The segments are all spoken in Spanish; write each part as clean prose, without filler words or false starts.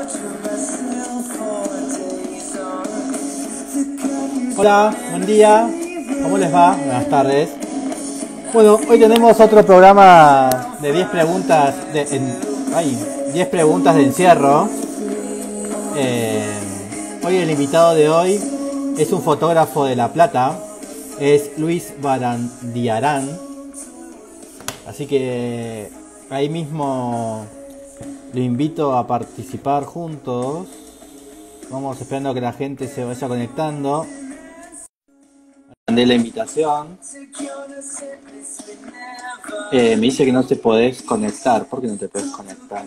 Hola, buen día. ¿Cómo les va? Buenas tardes. Bueno, hoy tenemos otro programa de 10 preguntas 10 preguntas de encierro. Hoy el invitado de hoy es un fotógrafo de La Plata, es Luis Barandiarán. Así que ahí mismo lo invito a participar juntos. Vamos esperando que la gente se vaya conectando. Mandé la invitación. Me dice que no te podés conectar. ¿Por qué no te podés conectar?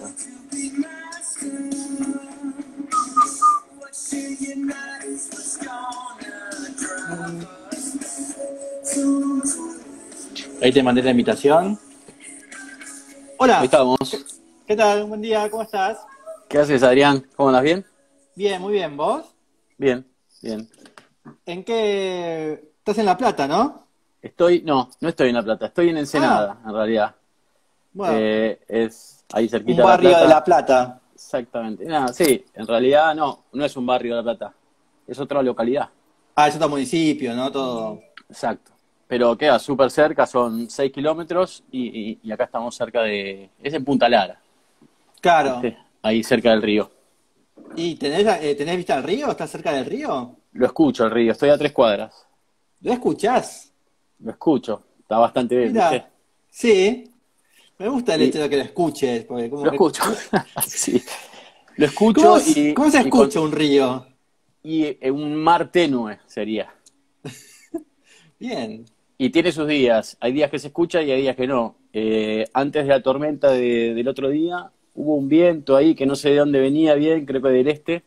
Ahí te mandé la invitación. Hola. Ahí estamos. ¿Qué tal? Buen día, ¿cómo estás? ¿Qué haces, Adrián? ¿Cómo andas? ¿Bien? Bien, muy bien. ¿Vos? Bien, bien. ¿En qué? Estás en La Plata, ¿no? No estoy en La Plata, estoy en Ensenada, en realidad. Bueno, Es ahí cerquita un de La barrio Plata. de La Plata. Exactamente. Nada, sí, en realidad no es un barrio de La Plata, es otra localidad. Ah, es otro municipio, ¿no? Todo. Exacto. Pero queda súper cerca, son 6 kilómetros y acá estamos cerca de... Es en Punta Lara, Claro. ¿viste? Ahí cerca del río. ¿Y tenés vista al río? ¿Estás cerca del río? Lo escucho el río, estoy a 3 cuadras. ¿Lo escuchás? Lo escucho, está bastante bien, ¿viste? Mira, sí. Me gusta el Y hecho de que lo escuches, porque como lo que... escucho, sí. Lo escucho ¿Cómo se escucha un río? un mar tenue sería. Bien. Y tiene sus días. Hay días que se escucha y hay días que no. Antes de la tormenta del otro día, hubo un viento ahí que no sé de dónde venía bien, creo que del este,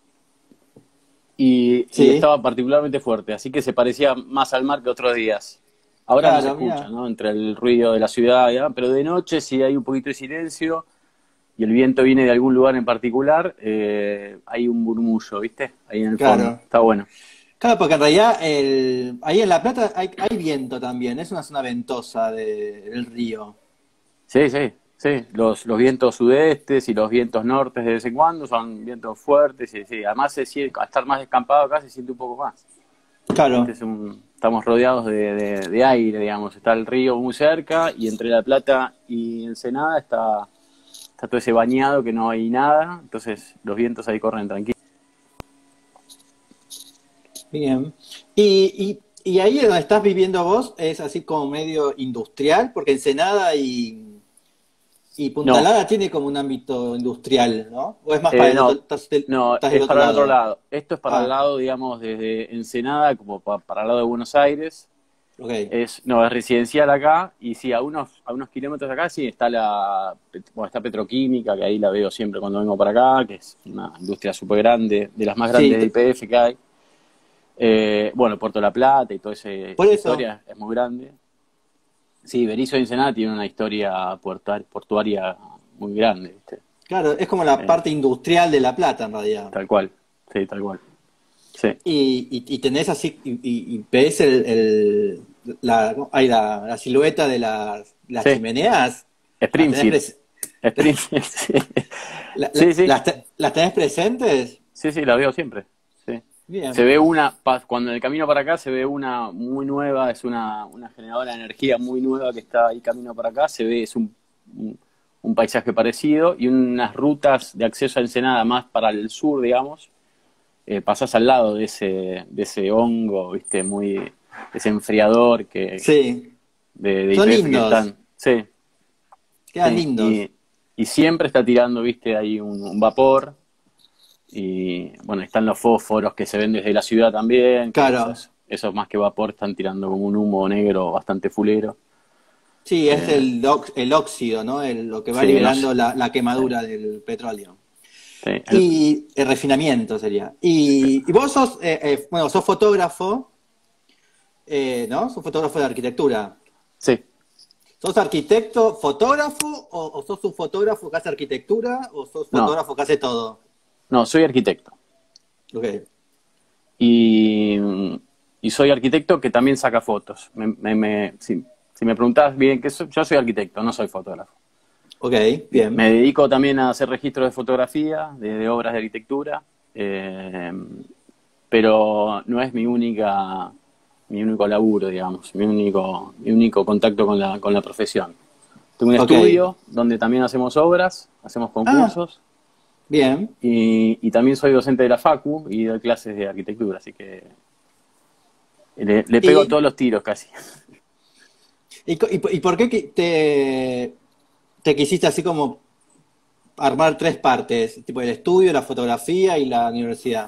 y Sí. estaba particularmente fuerte, así que se parecía más al mar que otros días. Ahora no se Claro, escucha, mira. ¿no? Entre el ruido de la ciudad y demás, pero de noche sí hay un poquito de silencio y el viento viene de algún lugar en particular, hay un murmullo, ¿viste? Ahí en el fondo. Claro. Está bueno. Claro, porque en realidad ahí en La Plata hay viento también. Es una zona ventosa del río. Sí, sí, sí. Los vientos sudestes y los vientos nortes de vez en cuando son vientos fuertes y sí. Además, al estar más descampado acá se siente un poco más. ¿Viste? Claro. Estamos rodeados de aire, digamos. Está el río muy cerca y entre La Plata y Ensenada está todo ese bañado que no hay nada. Entonces los vientos ahí corren tranquilos. Bien. Y ahí donde estás viviendo vos es así como medio industrial, porque Ensenada y Punta No, Lara tiene como un ámbito industrial, ¿no? ¿O es más para el otro, no, no, estás del es otro para el otro lado? lado. Esto es para el Ah, lado, digamos, desde Ensenada como para el lado de Buenos Aires. ok. No, es residencial acá, y sí, a unos kilómetros de acá sí está está Petroquímica, que ahí la veo siempre cuando vengo para acá, que es una industria súper grande, de las más Sí, grandes de IPF que hay. Bueno, Puerto La Plata y toda por esa eso. historia es muy grande. Sí, Berisso de Ensenada tiene una historia portuaria muy grande, ¿viste? Claro, es como la Eh, parte industrial de La Plata en realidad. Tal cual, sí, tal cual. Sí, Y tenés así, y ves la silueta de las sí, chimeneas, ¿las tenés, Springfield, Springfield, sí. Sí, sí, las tenés presentes? sí, sí, la veo siempre. Sí. Se Bien, ve cuando en el camino para acá se ve una muy nueva, es una generadora de energía muy nueva que está ahí camino para acá, es un paisaje parecido y unas rutas de acceso a Ensenada más para el sur, digamos, pasás al lado de ese hongo, viste, ese enfriador sí, de son YPF que lindos, están, sí, quedan sí, lindos. y siempre está tirando, viste, ahí un vapor. Y bueno, están los fósforos que se ven desde la ciudad también, que Claro, esos más que vapor están tirando como un humo negro bastante fulero. sí, es Eh, el óxido, ¿no? Lo que va sí, no sé. liberando la Sí, quemadura del petróleo. sí, Y el refinamiento sería. Y vos bueno, sos fotógrafo, ¿no? Sos fotógrafo de arquitectura. sí. ¿Sos arquitecto, fotógrafo o sos un fotógrafo que hace arquitectura o sos No, fotógrafo que hace todo? no, soy arquitecto. Ok. Y, y soy arquitecto que también saca fotos. Si me preguntás bien, yo soy arquitecto, no soy fotógrafo. Ok, bien. Me dedico también a hacer registros de fotografía, de obras de arquitectura, pero no es mi único laburo, digamos, mi único contacto con la profesión. Tengo un Ok. estudio donde también hacemos obras, hacemos Ah, concursos bien. y también soy docente de la Facu y doy clases de arquitectura, así que le pego ¿Y, todos los tiros casi. y por qué te quisiste así como armar tres partes? Tipo el estudio, la fotografía y la universidad.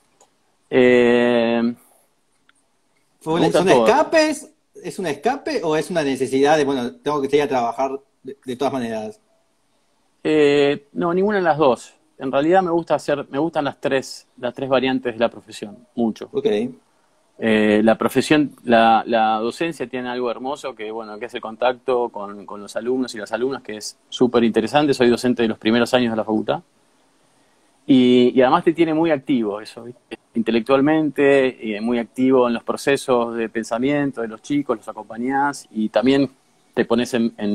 Me gusta ¿Son todo. escapes? ¿Es un escape o es una necesidad de, bueno, tengo que seguir a trabajar de todas maneras? No, ninguna de las dos. En realidad me gustan las tres variantes de la profesión, mucho. Ok. La profesión, la docencia tiene algo hermoso que, bueno, que es el contacto con los alumnos y las alumnas, que es súper interesante. Soy docente de los primeros años de la facultad. Y además te tiene muy activo eso, ¿viste? Intelectualmente, muy activo en los procesos de pensamiento de los chicos, los acompañás y también te pones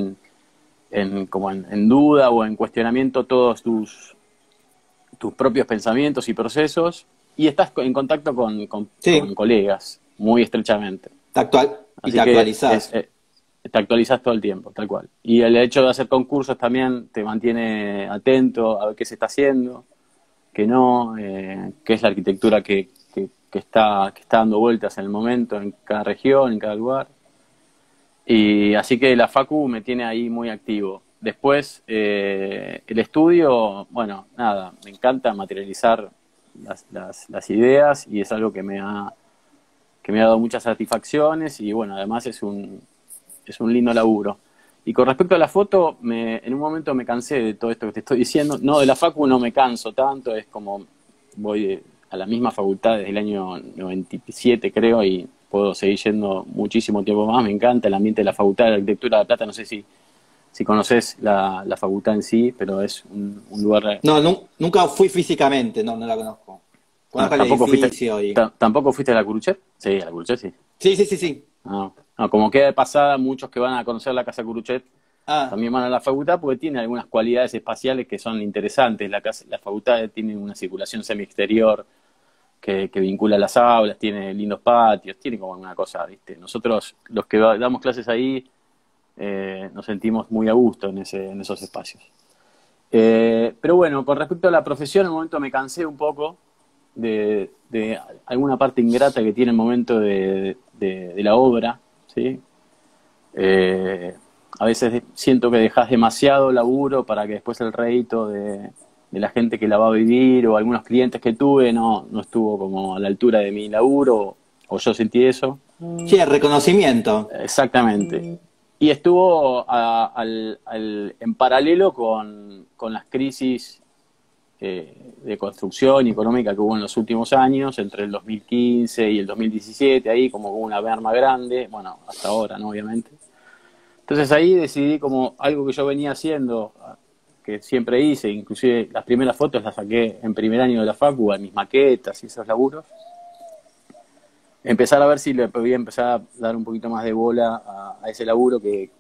en duda o en cuestionamiento todos tus propios pensamientos y procesos y estás en contacto con Sí, colegas muy estrechamente. y Así te que actualizás. te actualizas todo el tiempo, tal cual. Y el hecho de hacer concursos también te mantiene atento a ver qué se está haciendo, qué no, qué es la arquitectura que está dando vueltas en el momento, en cada región, en cada lugar. Y así que la Facu me tiene ahí muy activo. Después, el estudio, bueno, nada, me encanta materializar las ideas y es algo que me ha dado muchas satisfacciones y bueno, además es un lindo laburo. Y con respecto a la foto, en un momento me cansé de todo esto que te estoy diciendo. No, de la Facu no me canso tanto, es como voy a la misma facultad desde el año 97 creo y puedo seguir yendo muchísimo tiempo más. Me encanta el ambiente de la Facultad de Arquitectura de La Plata. No sé si conoces la facultad en sí, pero es un lugar. No, nunca fui físicamente, no, no la conozco. Conozco el edificio y... ¿Tampoco fuiste a la Curuchet? Sí, a la Curuchet sí. Sí, sí, sí, sí. No, no, como queda de pasada, muchos que van a conocer la Casa Curuchet Ah, también van a la facultad porque tiene algunas cualidades espaciales que son interesantes. La facultad tiene una circulación semi-exterior que vincula las aulas, tiene lindos patios, tiene como una cosa, ¿viste? Nosotros, los que damos clases ahí, nos sentimos muy a gusto en esos espacios. Pero bueno, con respecto a la profesión, en un momento me cansé un poco de alguna parte ingrata que tiene el momento de la obra, ¿sí? A veces siento que dejas demasiado laburo para que después el rédito de la gente que la va a vivir o algunos clientes que tuve no estuvo como a la altura de mi laburo o yo sentí eso. sí, el reconocimiento. Exactamente. Y estuvo en paralelo con las crisis de construcción y económica que hubo en los últimos años, entre el 2015 y el 2017, ahí como hubo una merma grande, bueno, hasta ahora, ¿no? Obviamente. Entonces ahí decidí como algo que yo venía haciendo, que siempre hice, inclusive las primeras fotos las saqué en primer año de la facu, en mis maquetas y esos laburos, empezar a ver si le podía empezar a dar un poquito más de bola a ese laburo,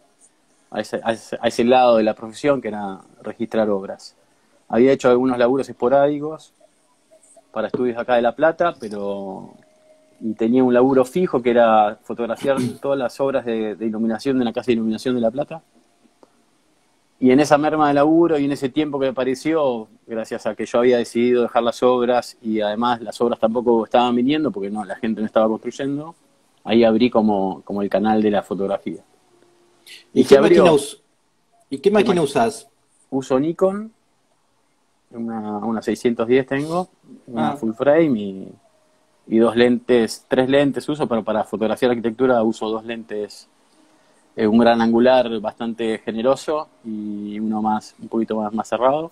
a ese lado de la profesión, que era registrar obras. Había hecho algunos laburos esporádicos para estudios acá de La Plata, y tenía un laburo fijo que era fotografiar todas las obras de iluminación de la Casa de Iluminación de La Plata. Y en esa merma de laburo y en ese tiempo que me pareció, gracias a que yo había decidido dejar las obras y además las obras tampoco estaban viniendo porque no, la gente no estaba construyendo, ahí abrí como el canal de la fotografía. Y ¿Y se qué máquina, abrió. y qué ¿Qué máquina más? usas? Uso Nikon, una 610 tengo, una Ah, full frame y dos lentes, tres lentes uso, pero para fotografiar arquitectura uso dos lentes, un gran angular bastante generoso y uno un poquito más cerrado.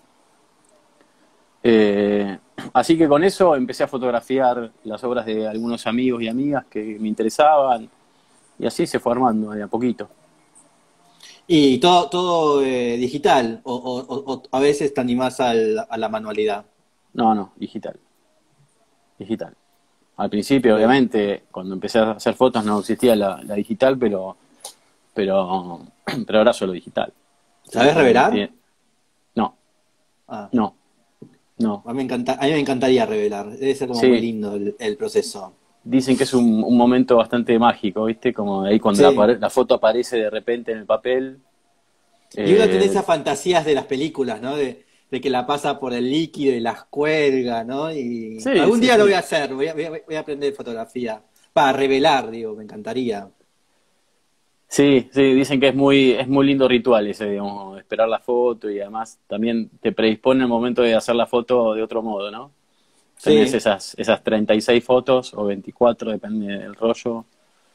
Eh, Así que con eso empecé a fotografiar las obras de algunos amigos y amigas que me interesaban y así se fue armando de a poquito. y todo digital, o a veces te animás a la manualidad. No, no, digital, digital. Al principio, Ok. obviamente, cuando empecé a hacer fotos no existía la digital, pero ahora solo digital. ¿Sabés revelar? No, Ah, no, no. a mí me encantaría revelar. Debe ser como muy Sí, lindo el proceso. dicen que es un momento bastante mágico, ¿viste? Como ahí cuando Sí. la foto aparece de repente en el papel. Y uno tiene Eh, esas fantasías de las películas, ¿no? De que la pasa por el líquido y las cuelga, ¿no? Y sí, algún sí, día lo voy a sí. hacer, voy a aprender fotografía. Para revelar, digo, me encantaría. Sí, sí, dicen que es muy lindo ritual ese, digamos, esperar la foto y además también te predispone el momento de hacer la foto de otro modo, ¿no? Tenés Sí. esas 36 fotos o 24, depende del rollo,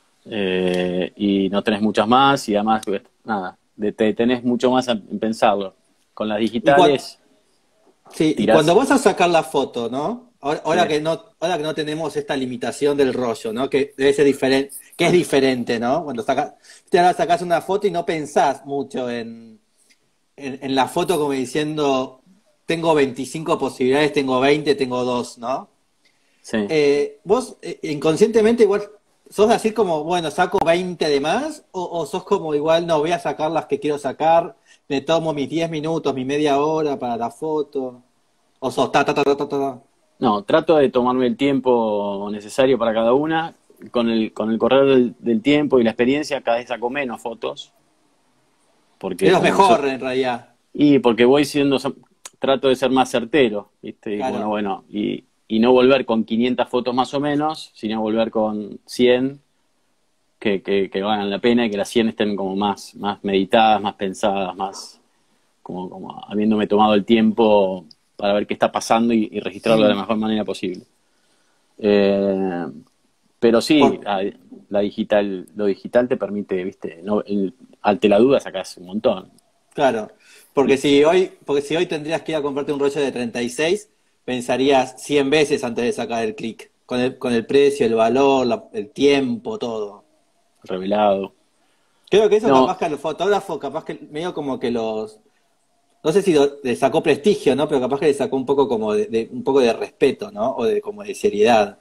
y no tenés muchas más y además, pues, nada, te tenés mucho más en pensarlo. Con las Y, digitales sí, y cuando tirás, vas a sacar la foto, ¿no? sí, Ahora que no tenemos esta limitación del rollo, ¿no? Que debe ser diferente, que es diferente, ¿no? Cuando te ahora sacás una foto y no pensás mucho en la foto como diciendo, tengo 25 posibilidades, tengo 20, tengo dos, ¿no? sí. Vos inconscientemente igual sos así como, bueno, saco 20 de más, o sos como igual, no, voy a sacar las que quiero sacar, me tomo mis 10 minutos, mi media hora para la foto, o sos ta, ta, ta, ta, ta, ta. No, trato de tomarme el tiempo necesario para cada una. Con el correr del tiempo y la experiencia, cada vez saco menos fotos, Es porque lo como que mejor en realidad, y porque voy siendo, trato de ser más certero, ¿viste? Y claro. bueno, y no volver con 500 fotos más o menos, sino volver con 100 que valgan la pena y que las 100 estén como más meditadas, más pensadas, más como habiéndome tomado el tiempo para ver qué está pasando y registrarlo de la Mm. mejor manera posible. Eh, pero sí, Por- lo digital te permite, ¿viste? No, ante la duda sacás un montón. claro, porque si hoy tendrías que ir a comprarte un rollo de 36, pensarías 100 veces antes de sacar el clic, con el precio, el valor, el tiempo, todo. Revelado. Creo que eso No, capaz que al fotógrafo, capaz que medio como que no sé si le sacó prestigio, ¿no? Pero capaz que le sacó un poco como un poco de respeto, ¿no? O de como de seriedad.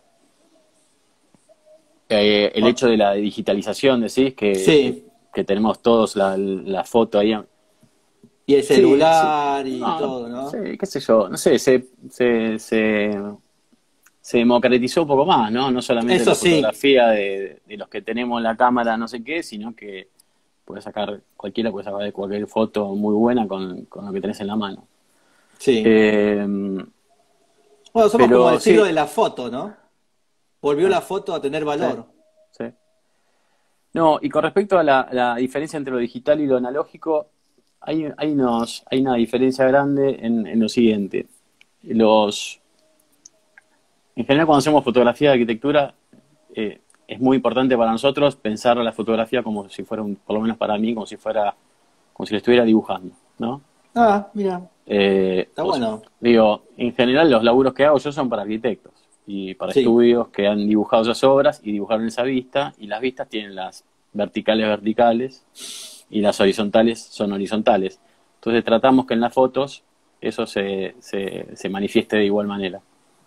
el O- hecho de la digitalización, decís, sí, que tenemos todos la foto ahí. y el Sí, sí. celular y No, todo, sí, ¿no? qué sé yo, no sé, se democratizó un poco más, ¿no? No solamente Eso la sí, fotografía de los que tenemos la cámara, no sé qué, sino que cualquiera puede sacar cualquier foto muy buena con lo que tenés en la mano. sí. Eh, Bueno, somos como el pero siglo sí, de la foto, ¿no? Volvió ah, la foto a tener sí, valor. sí. No, y con respecto a la diferencia entre lo digital y lo analógico, hay una diferencia grande en lo siguiente. Los, en general, cuando hacemos fotografía de arquitectura, es muy importante para nosotros pensar la fotografía como si fuera, por lo menos para mí, como si lo estuviera dibujando, ¿no? Ah, mira, está O sea, bueno. digo, en general los laburos que hago yo son para arquitectos y para Sí. estudios que han dibujado esas obras y dibujaron esa vista, y las vistas tienen las verticales verticales y las horizontales son horizontales. Entonces tratamos que en las fotos eso se manifieste de igual manera.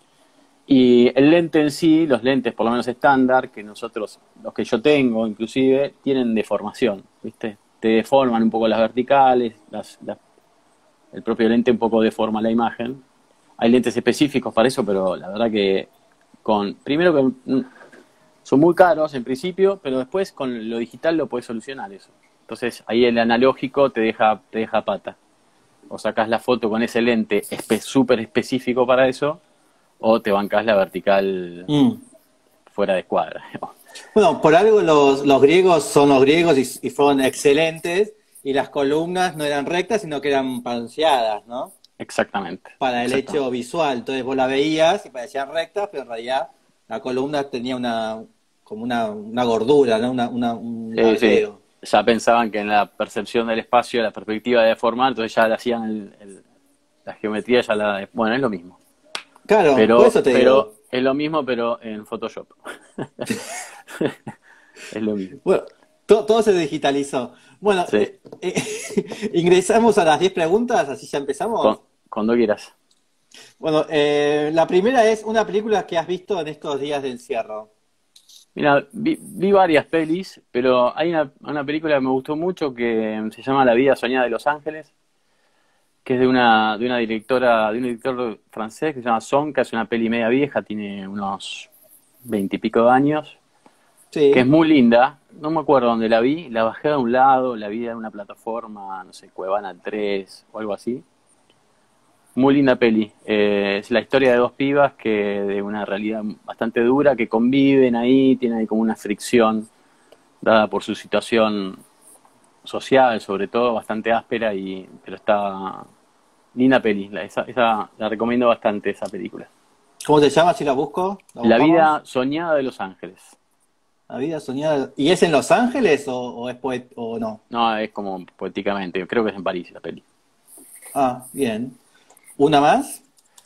Y el lente en sí, los lentes por lo menos estándar, que nosotros, los que yo tengo inclusive, tienen deformación, ¿viste? Te deforman un poco las verticales, el propio lente un poco deforma la imagen. Hay lentes específicos para eso, pero la verdad que primero que son muy caros en principio, pero después con lo digital lo puedes solucionar eso. Entonces ahí el analógico te deja pata. O sacás la foto con ese lente súper específico para eso, o te bancás la vertical Mm. fuera de escuadra. Bueno, por algo los griegos son los griegos y fueron excelentes, y las columnas no eran rectas, sino que eran panseadas, ¿no? Exactamente, Para el exactamente. hecho visual. Entonces vos la veías y parecían rectas, pero en realidad la columna tenía como una gordura, ¿no? Un Sí, sí. largueo. Ya pensaban que en la percepción del espacio, la perspectiva de deformar, entonces ya le hacían la geometría, bueno, es lo mismo. Claro, por eso te Pero digo. es lo mismo, pero en Photoshop. Es lo mismo. Bueno, todo se digitalizó. Bueno, Sí, ingresamos a las 10 preguntas, así ya empezamos. cuando quieras. Bueno, la primera es una película que has visto en estos días de encierro. Mira, vi varias pelis, pero hay una película que me gustó mucho que se llama La vida soñada de Los Ángeles, que es de una directora, de un director francés que se llama Sonka, es una peli media vieja, tiene unos 20 y pico de años, que es Sí. muy linda. No me acuerdo dónde la vi, la bajé de un lado, la vi en una plataforma, no sé, Cuevana 3 o algo así. Muy linda peli. Es la historia de dos pibas que de una realidad bastante dura que conviven ahí, tienen ahí como una fricción dada por su situación social, sobre todo, bastante áspera, pero está linda peli. Esa la recomiendo bastante, esa película. ¿Cómo se llama si la busco? ¿La La buscamos? vida soñada de Los Ángeles. La vida soñada. ¿Y es en Los Ángeles o es o no? No, es como poéticamente, creo que es en París la peli. Ah, bien. ¿Una más?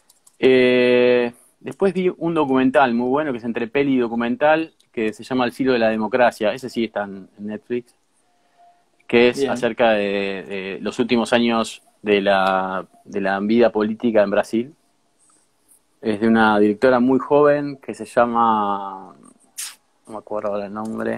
Después vi un documental muy bueno que es entre peli y documental que se llama El filo de la democracia. Ese sí está en Netflix, que es Bien. acerca de los últimos años de la vida política en Brasil. Es de una directora muy joven que se llama, no me acuerdo ahora el nombre,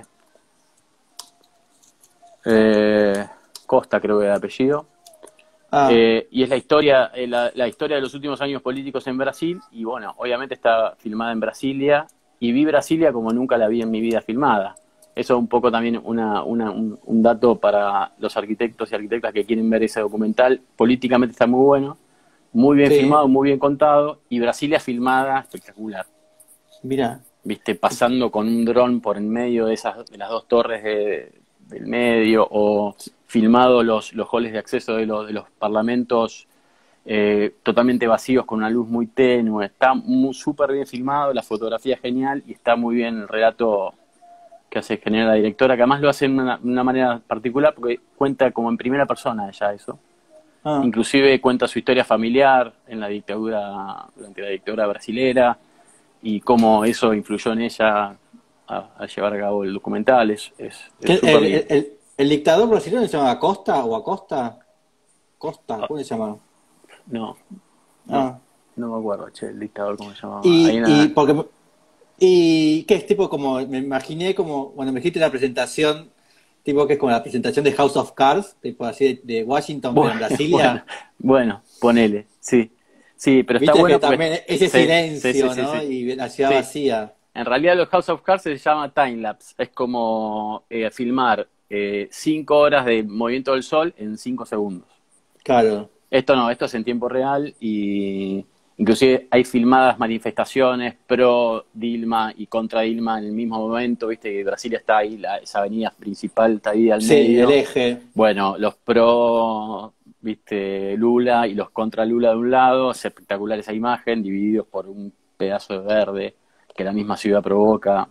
eh, Costa creo que es el apellido. Ah, Y es la historia de los últimos años políticos en Brasil, y bueno, obviamente está filmada en Brasilia, y vi Brasilia como nunca la vi en mi vida filmada. Eso es un poco también un dato para los arquitectos y arquitectas que quieren ver ese documental. Políticamente está muy bueno, muy bien filmado, sí. muy bien contado, y Brasilia filmada espectacular. Mira. Viste, pasando con un dron por en medio de las dos torres del medio, o filmado los halls de acceso de los parlamentos totalmente vacíos con una luz muy tenue. Está súper bien filmado, la fotografía es genial y está muy bien el relato que hace generar la directora, que además lo hace de una manera particular porque cuenta como en primera persona ella eso. Ah, Inclusive cuenta su historia familiar en la dictadura, durante la dictadura brasilera, y cómo eso influyó en ella a llevar a cabo el documental. Es ¿qué- súper lindo. el dictador brasileño se llama Acosta o Acosta? Costa, Ah, ¿cómo se llama? no, no, Ah. no me acuerdo, che, el dictador, ¿cómo se llamaba? Ahí Y nada. porque y qué es tipo como me imaginé como cuando me dijiste la presentación tipo que es como la presentación de House of Cards, tipo así de Washington pero Bueno, en bueno, Brasilia. bueno, ponele, sí. Sí, pero está Viste que bueno porque también ese sí, sí, sí, silencio, sí, ¿no? sí. Y la ciudad Sí. vacía. En realidad los House of Cards se llama time-lapse. Es como filmar 5 horas de movimiento del sol en 5 segundos. Claro. Esto no, esto es en tiempo real, y inclusive hay filmadas manifestaciones pro Dilma y contra Dilma en el mismo momento, viste que Brasilia está ahí, esa avenida principal está ahí al Sí, el medio. eje. Bueno, los pro, viste, Lula y los contra Lula de un lado, es espectacular esa imagen, divididos por un pedazo de verde que la misma ciudad provoca.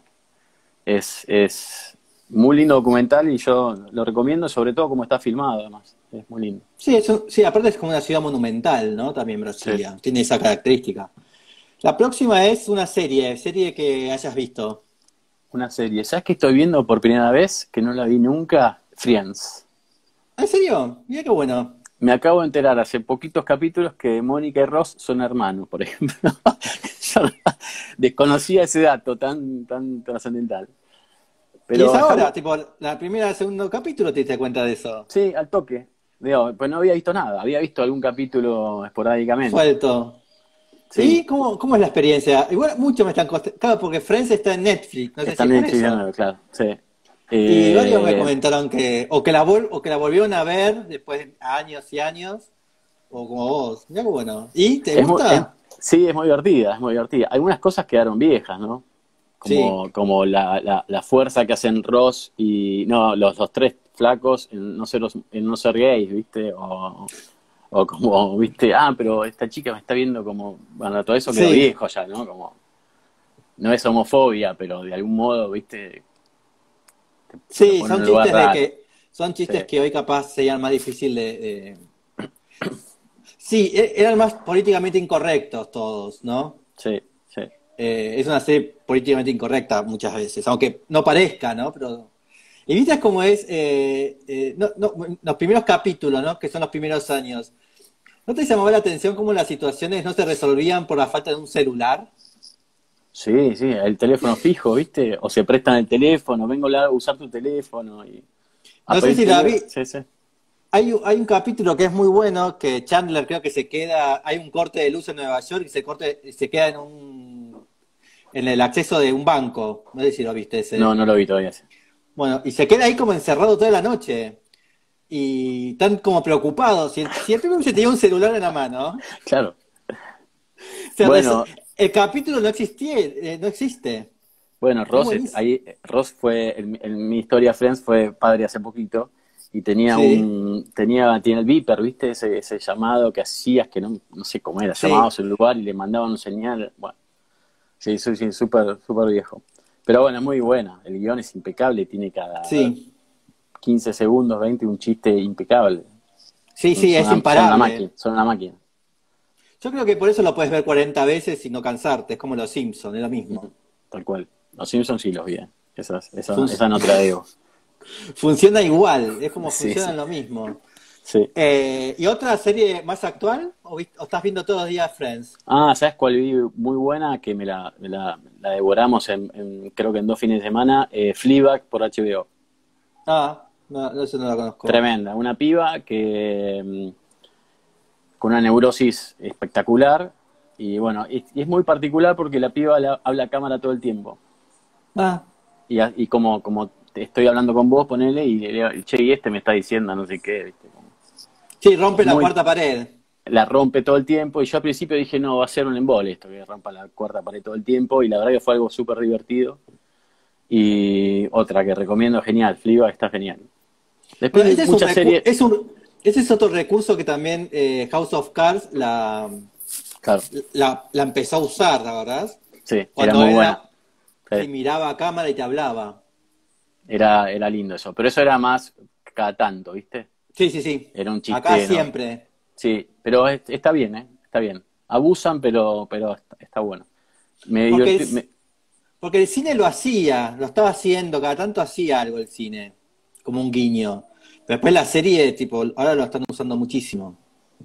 Es muy lindo documental y yo lo recomiendo, sobre todo como está filmado además, es muy lindo. Sí, sí, aparte es como una ciudad monumental, ¿no? También Sí. Brasilia. Tiene esa característica. La próxima es una serie que hayas visto. Una serie. ¿Sabes qué estoy viendo por primera vez? Que no la vi nunca. Friends. Ah, ¿en serio? Mira qué bueno. Me acabo de enterar hace poquitos capítulos que Mónica y Ross son hermanos, por ejemplo. Yo desconocía ese dato tan trascendental. Y es Pero está ahora, tipo, la primera, el segundo capítulo te diste cuenta de eso. sí, al toque. Digo, pues no había visto nada. Había visto algún capítulo esporádicamente. Suelto. Sí, ¿Y cómo es la experiencia? Igual mucho me están costando. Claro, porque Friends está en Netflix, no sé está si en es por Netflix de eso. nuevo, claro. Sí. Y varios me Eh, comentaron o que la volvieron a ver después de años y años, o como vos. Mira qué bueno. ¿Y te Es muy, gusta? sí, es muy divertida, es muy divertida. Algunas cosas quedaron viejas, ¿no? Sí. Como la fuerza que hacen Ross y no, los tres flacos en no ser gays, ¿viste? O como, ¿viste? Pero esta chica me está viendo como, bueno, todo eso quedó Sí. viejo ya, ¿no? Como, no es homofobia, pero de algún modo, ¿viste? Te lo Sí, pone en son un lugar chistes de raro. que. Son Sí, chistes que hoy capaz serían más difícil Sí, eran más políticamente incorrectos todos, ¿no? sí, sí. Es una serie políticamente incorrecta muchas veces, aunque no parezca, ¿no? Pero. Y viste cómo es los primeros capítulos, ¿no? Que son los primeros años. ¿No te llamaba la atención cómo las situaciones no se resolvían por la falta de un celular? Sí, sí, el teléfono fijo, ¿viste? O se prestan el teléfono, vengo a usar tu teléfono y a No sé pedir si la teléfono. vi. Sí, sí. Hay un capítulo que es muy bueno, que Chandler creo que se queda, hay un corte de luz en Nueva York y se queda en el acceso de un banco. No sé si lo viste No, ese. no lo vi todavía. Sí. Bueno, y se queda ahí como encerrado toda la noche. Y están como preocupados. Si el tipo se tenía un celular en la mano, Claro. se res- Bueno, el capítulo no existía, no existe. bueno, Es Ross, buenísimo. ahí, Ross fue, en mi historia Friends fue padre hace poquito y Sí, tiene el beeper, ¿viste? Ese llamado que hacías que no sé cómo era, llamabas sí, a un lugar y le mandaban un señal. Bueno, sí, soy sí, súper, súper viejo. Pero bueno, es muy buena. El guión es impecable, tiene cada sí. 15 segundos, 20 un chiste impecable. Sí, sí, es Son una máquina, imparable. son una máquina. Yo creo que por eso lo puedes ver 40 veces y no cansarte. Es como los Simpsons, es lo Ujú, mismo. tal cual. Los Simpsons sí los vi. Fun- Esa no te la debo. Funciona igual, es como Sí, sí. funcionan lo mismo. Sí. ¿Y otra serie más actual? ¿O estás viendo todos los días Friends? Ah, ¿sabes cuál vi muy buena? Que la devoramos creo que en 2 fines de semana. Fleabag por HBO. Ah, no, no, eso no la conozco. Tremenda. Una piba que con una neurosis espectacular. Y bueno, y es muy particular porque la piba habla a cámara todo el tiempo. Ah, Y como te estoy hablando con vos, ponele, y le digo, che, y este me está diciendo no sé qué, ¿viste? sí, rompe la Muy, cuarta pared. la rompe todo el tiempo y yo al principio dije, no, va a ser un embole esto, que rompa la cuarta pared todo el tiempo y la verdad que fue algo súper divertido. Y otra que recomiendo, genial, Fleabag está genial. Después Bueno, vi ese es un muchas series, ese es otro recurso que también House of Cards claro, la empezó a usar, la verdad. sí, era Cuando muy buena, era, sí, si miraba a cámara y te hablaba. era lindo eso, pero eso era más cada tanto, ¿viste? Sí, sí, sí. Era un Acá chiste, no, siempre. sí, pero está bien, ¿eh? Está bien. Abusan, pero está bueno. Me Porque divertí, porque el cine lo hacía, lo estaba haciendo, cada tanto hacía algo el cine, como un guiño. Pero después la serie, tipo, ahora lo están usando muchísimo.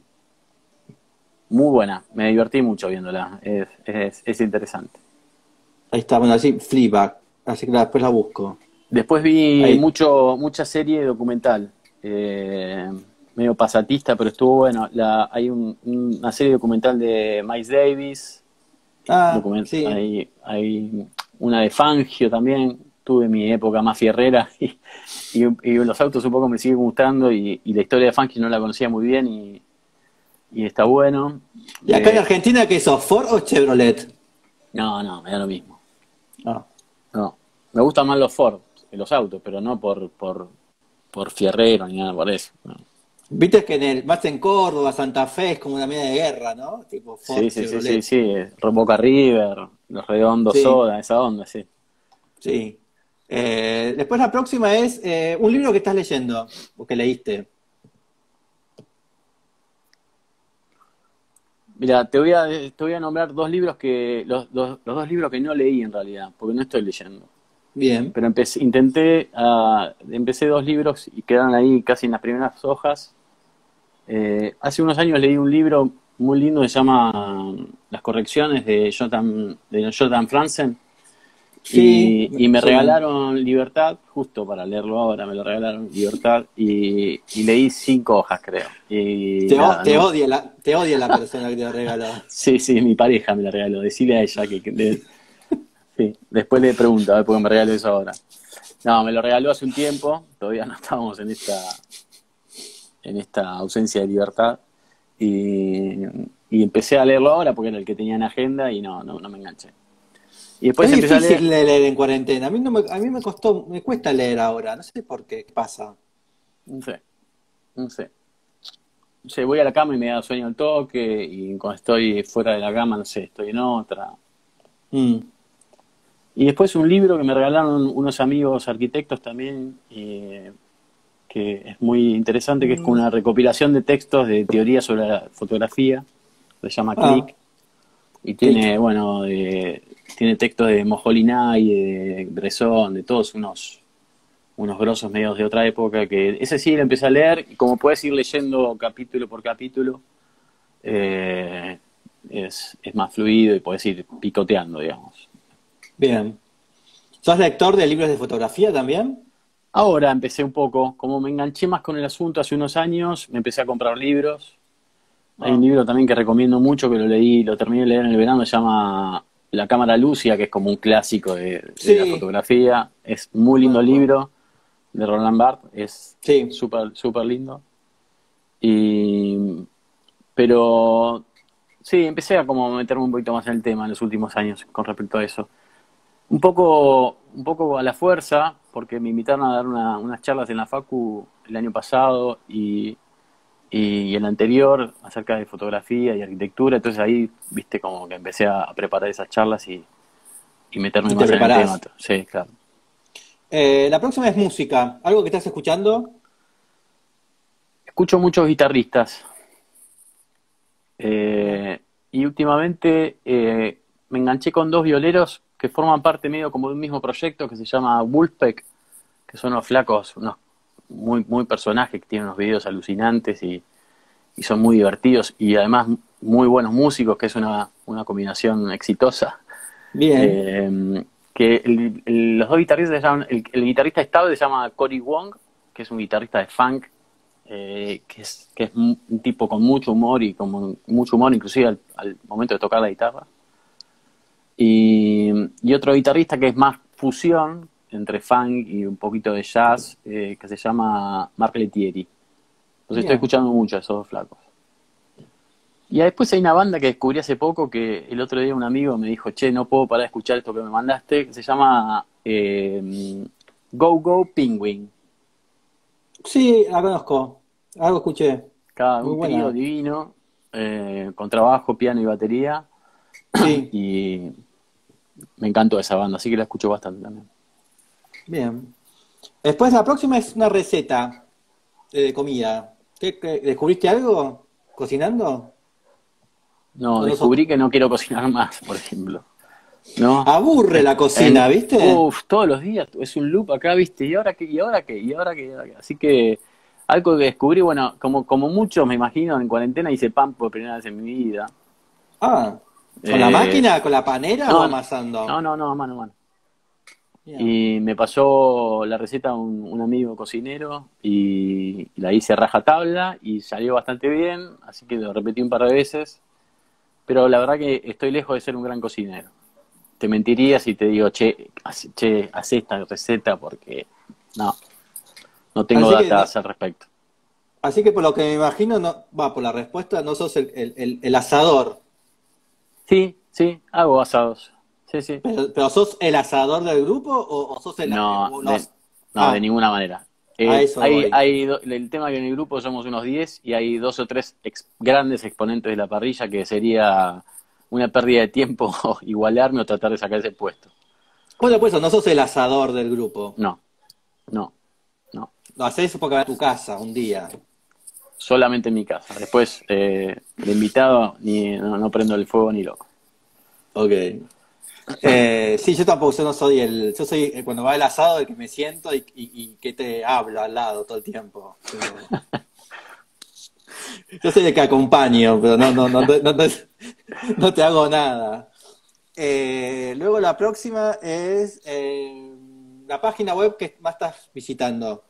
muy buena, me divertí mucho viéndola, es interesante. Ahí está, bueno, así, Fleabag. Así que después la busco. Después vi Ahí. mucha serie documental, medio pasatista, pero estuvo bueno. Hay una serie documental de Miles Davis, Ah, sí. hay una de Fangio también. Tuve mi época más fierrera y los autos un poco me siguen gustando y la historia de Fangio no la conocía muy bien y está bueno. ¿Y acá en De, Argentina qué sos, Ford o Chevrolet? no, me da lo mismo. Ah. No, me gustan más los Ford, los autos, pero no por fierrero ni nada por eso. No. Viste que más en Córdoba, Santa Fe es como una media de guerra, ¿no? Tipo Ford, Sí, sí, sí, sí, Chevrolet. sí. Boca River, Los Redondos Sí, Soda, esa onda, sí. sí. Después la próxima es un libro que estás leyendo, o que leíste. Mira, te voy a nombrar dos libros los dos libros que no leí en realidad, porque no estoy leyendo. Bien. Pero empecé 2 libros y quedaron ahí casi en las primeras hojas. Hace unos años leí un libro muy lindo que se llama Las correcciones de Jonathan Franzen. Sí, Y me me suena. regalaron Libertad, justo para leerlo ahora, me lo regalaron Libertad, y leí 5 hojas, creo. Y nada, no. Te odia la persona que te lo regaló. Sí, sí, mi pareja me la regaló. Decirle a ella sí, después le pregunto, a ver por qué me regaló eso ahora. No, me lo regaló hace un tiempo, todavía no estábamos en esta ausencia de libertad. Y, y empecé a leerlo ahora porque era el que tenía en agenda y no me enganché. Y Es después empecé a leer, difícil de leer en cuarentena. A mí me cuesta leer ahora. No sé por qué pasa. no sé, no sé. Voy a la cama y me da sueño al toque, y cuando estoy fuera de la cama, no sé, estoy en otra. Mm. Y después un libro que me regalaron unos amigos arquitectos también, que es muy interesante, que es como Mm. una recopilación de textos de teoría sobre la fotografía, se llama Ah, Click, y clic. tiene textos de Moholy-Nagy, de Bresson, de todos unos grosos medios de otra época, que ese sí lo empecé a leer, y como puedes ir leyendo capítulo por capítulo, eh, es más fluido y puedes ir picoteando, digamos. Bien. ¿Sos lector de libros de fotografía también? Ahora empecé un poco, como me enganché más con el asunto hace unos años, me empecé a comprar libros. Hay un Ah, libro también que recomiendo mucho, que lo leí, lo terminé de leer en el verano, se llama La cámara Lucia, que es como un clásico de la sí, fotografía. Es muy lindo conozco. libro de Roland Barthes, es Sí. súper, súper lindo. Y, pero sí, empecé a como meterme un poquito más en el tema en los últimos años con respecto a eso. Un poco a la fuerza, porque me invitaron a dar unas charlas en la Facu el año pasado y el anterior acerca de fotografía y arquitectura, entonces ahí, viste, como que empecé a preparar esas charlas y meterme Y te más en el tema. preparás. Sí, claro. La próxima es música. ¿Algo que estás escuchando? Escucho muchos guitarristas Bien. y últimamente me enganché con dos violeros que forman parte medio como de un mismo proyecto que se llama Wolfpack, que son unos flacos, unos muy personajes que tienen unos videos alucinantes y son muy divertidos y además muy buenos músicos, que es una combinación exitosa. Bien. Eh, que los dos guitarristas se llaman, el guitarrista estable se llama Cory Wong, que es un guitarrista de funk, que es un tipo con mucho humor y con mucho humor inclusive al momento de tocar la guitarra. Y otro guitarrista que es más fusión entre funk y un poquito de jazz, que se llama Mark Letieri. Entonces estoy Bien. escuchando mucho a esos dos flacos. Y después hay una banda que descubrí hace poco que el otro día un amigo me dijo, che, no puedo parar de escuchar esto que me mandaste, que se llama Go Go Penguin. Sí, la conozco. Algo escuché. Cada Muy un trío buena. divino, con trabajo, piano y batería. Sí, Y me encantó esa banda, así que la escucho bastante también. bien. Después la próxima es una receta de comida. ¿Descubriste algo cocinando? No, ¿O no sos- descubrí que no quiero cocinar más, por ejemplo. ¿No? Aburre la cocina, ¿viste? Todos los días es un loop acá, ¿viste? ¿Y ahora qué? ¿Y ahora qué? ¿Y ahora qué? ¿Y ahora qué? Así que algo que descubrí, bueno, como muchos me imagino, en cuarentena hice pan por primera vez en mi vida. Ah, ¿con la Eh, máquina, con la panera o no, amasando? a mano, a mano. Bien. Y me pasó la receta un amigo cocinero y la hice a rajatabla y salió bastante bien, así que lo repetí un par de veces. Pero la verdad que estoy lejos de ser un gran cocinero. Te mentiría si te digo, che, haz esta receta porque no, no tengo Así que, no- datas al respecto. así que por lo que me imagino, no, va, por la respuesta, no sos el asador, Sí, sí, hago asados. Sí, sí. pero ¿sos el asador del grupo o sos No, no, de Ah, ninguna manera. a eso voy. El tema que en el grupo somos unos 10 y hay dos o tres grandes exponentes de la parrilla que sería una pérdida de tiempo igualarme o tratar de sacar ese puesto. Bueno, pues no sos el asador del grupo. No, no, no. Lo haces porque va a tu casa un día. Solamente en mi casa. Después, de invitado, no prendo el fuego ni loco. Ok. Sí, yo tampoco, yo no soy yo soy cuando va el asado el que me siento y que te hablo al lado todo el tiempo. Yo soy el que acompaño, pero no te hago nada. Luego la próxima es la página web que más estás visitando.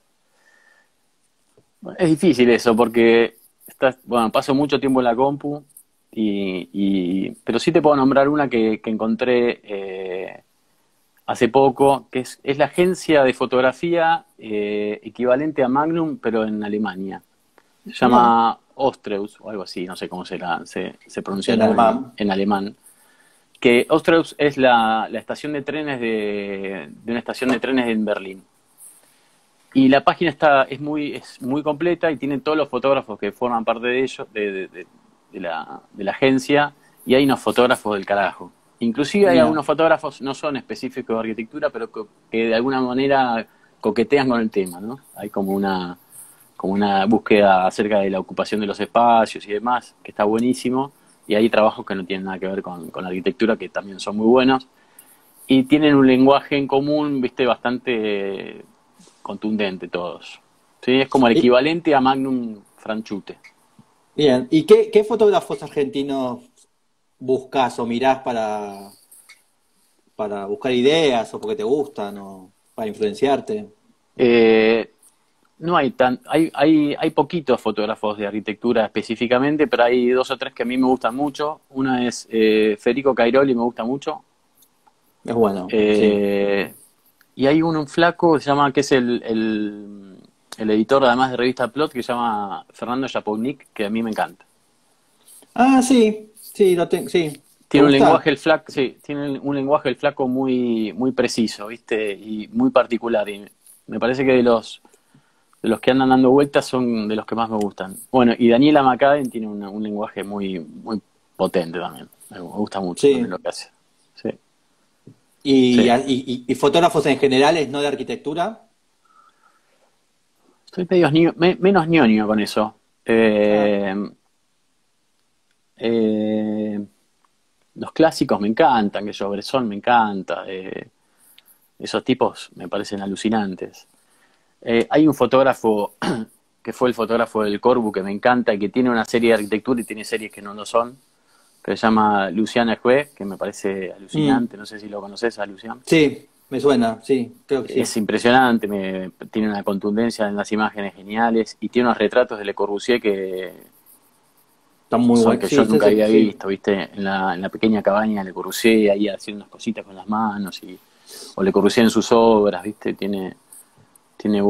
Es difícil eso porque bueno, paso mucho tiempo en la compu, pero sí te puedo nombrar una que encontré hace poco, que es la agencia de fotografía equivalente a Magnum, pero en Alemania. Se Mira, llama Ostreus o algo así, no sé cómo se en pronunciará alemán. en alemán. Que Ostreus es la estación de trenes de una estación de trenes en Berlín. Y la página es muy completa y tiene todos los fotógrafos que forman parte de ellos, de la agencia, y hay unos fotógrafos del carajo. Inclusive hay Mira. algunos fotógrafos, no son específicos de arquitectura, pero que de alguna manera coquetean con el tema, ¿no? Hay como una búsqueda acerca de la ocupación de los espacios y demás, que está buenísimo, y hay trabajos que no tienen nada que ver con la arquitectura, que también son muy buenos, y tienen un lenguaje en común, viste, bastante contundente todos. ¿Sí? Es como el Y- equivalente a Magnum Franchute. Bien. ¿Y qué fotógrafos argentinos buscas o mirás para buscar ideas o porque te gustan o para influenciarte? No hay hay poquitos fotógrafos de arquitectura específicamente, pero hay dos o tres que a mí me gustan mucho. Una es Federico Cairoli, me gusta mucho. Es bueno, sí. Eh, y hay un flaco que se llama, que es el editor además de revista Plot, que se llama Fernando Japonic, que a mí me encanta. Ah, sí, sí, lo tengo, sí. ¿Te Tiene un gusta? lenguaje el flaco, sí, tiene un lenguaje el flaco muy preciso, ¿viste? Y muy particular. Y me parece que de los que andan dando vueltas son de los que más me gustan. Bueno, y Daniela McCaden tiene un lenguaje muy potente también. Me gusta mucho también Sí. lo que hace. Sí, ¿Y, sí. y fotógrafos en generales, no de arquitectura? Estoy menos ñoño con eso. Ah, Eh, los clásicos me encantan, que yo, Bresson me encanta. Esos tipos me parecen alucinantes. Hay un fotógrafo que fue el fotógrafo del Corbu que me encanta y que tiene una serie de arquitectura y tiene series que no lo son, que se llama Lucian Hervé, que me parece mm, alucinante. No sé si lo conoces a Lucian. sí, me suena, sí, creo que Es sí. impresionante, tiene una contundencia en las imágenes geniales y tiene unos retratos de Le Corbusier Está muy bueno. que Sí, yo sí, nunca sí, había sí. visto, ¿viste? En la pequeña cabaña de Le Corbusier, ahí haciendo unas cositas con las manos, o Le Corbusier en sus obras, ¿viste? Tiene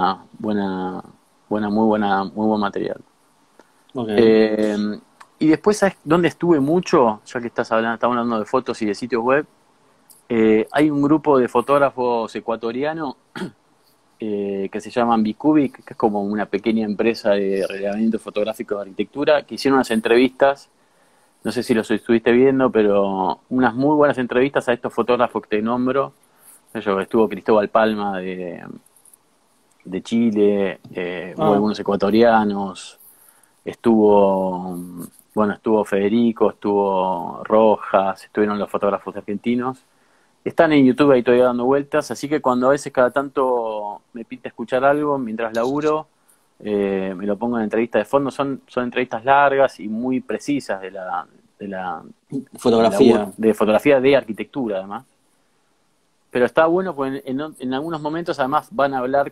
muy buen material. Ok. Eh, y después, ¿sabes dónde estuve mucho? Ya que estamos hablando de fotos y de sitios web. Hay un grupo de fotógrafos ecuatorianos que se llaman Bicubic, que es como una pequeña empresa de relevamiento fotográfico de arquitectura, que hicieron unas entrevistas, no sé si los estuviste viendo, pero unas muy buenas entrevistas a estos fotógrafos que te nombro. Estuvo Cristóbal Palma de Chile, hubo Ah, algunos ecuatorianos, estuvo, estuvo Federico, estuvo Rojas, estuvieron los fotógrafos argentinos. Están en YouTube ahí todavía dando vueltas, así que cuando a veces cada tanto me pinta escuchar algo mientras laburo, me lo pongo en entrevista de fondo. Son entrevistas largas y muy precisas de la, del laburo, fotografía. de fotografía de arquitectura además. Pero está bueno porque en algunos momentos además van a hablar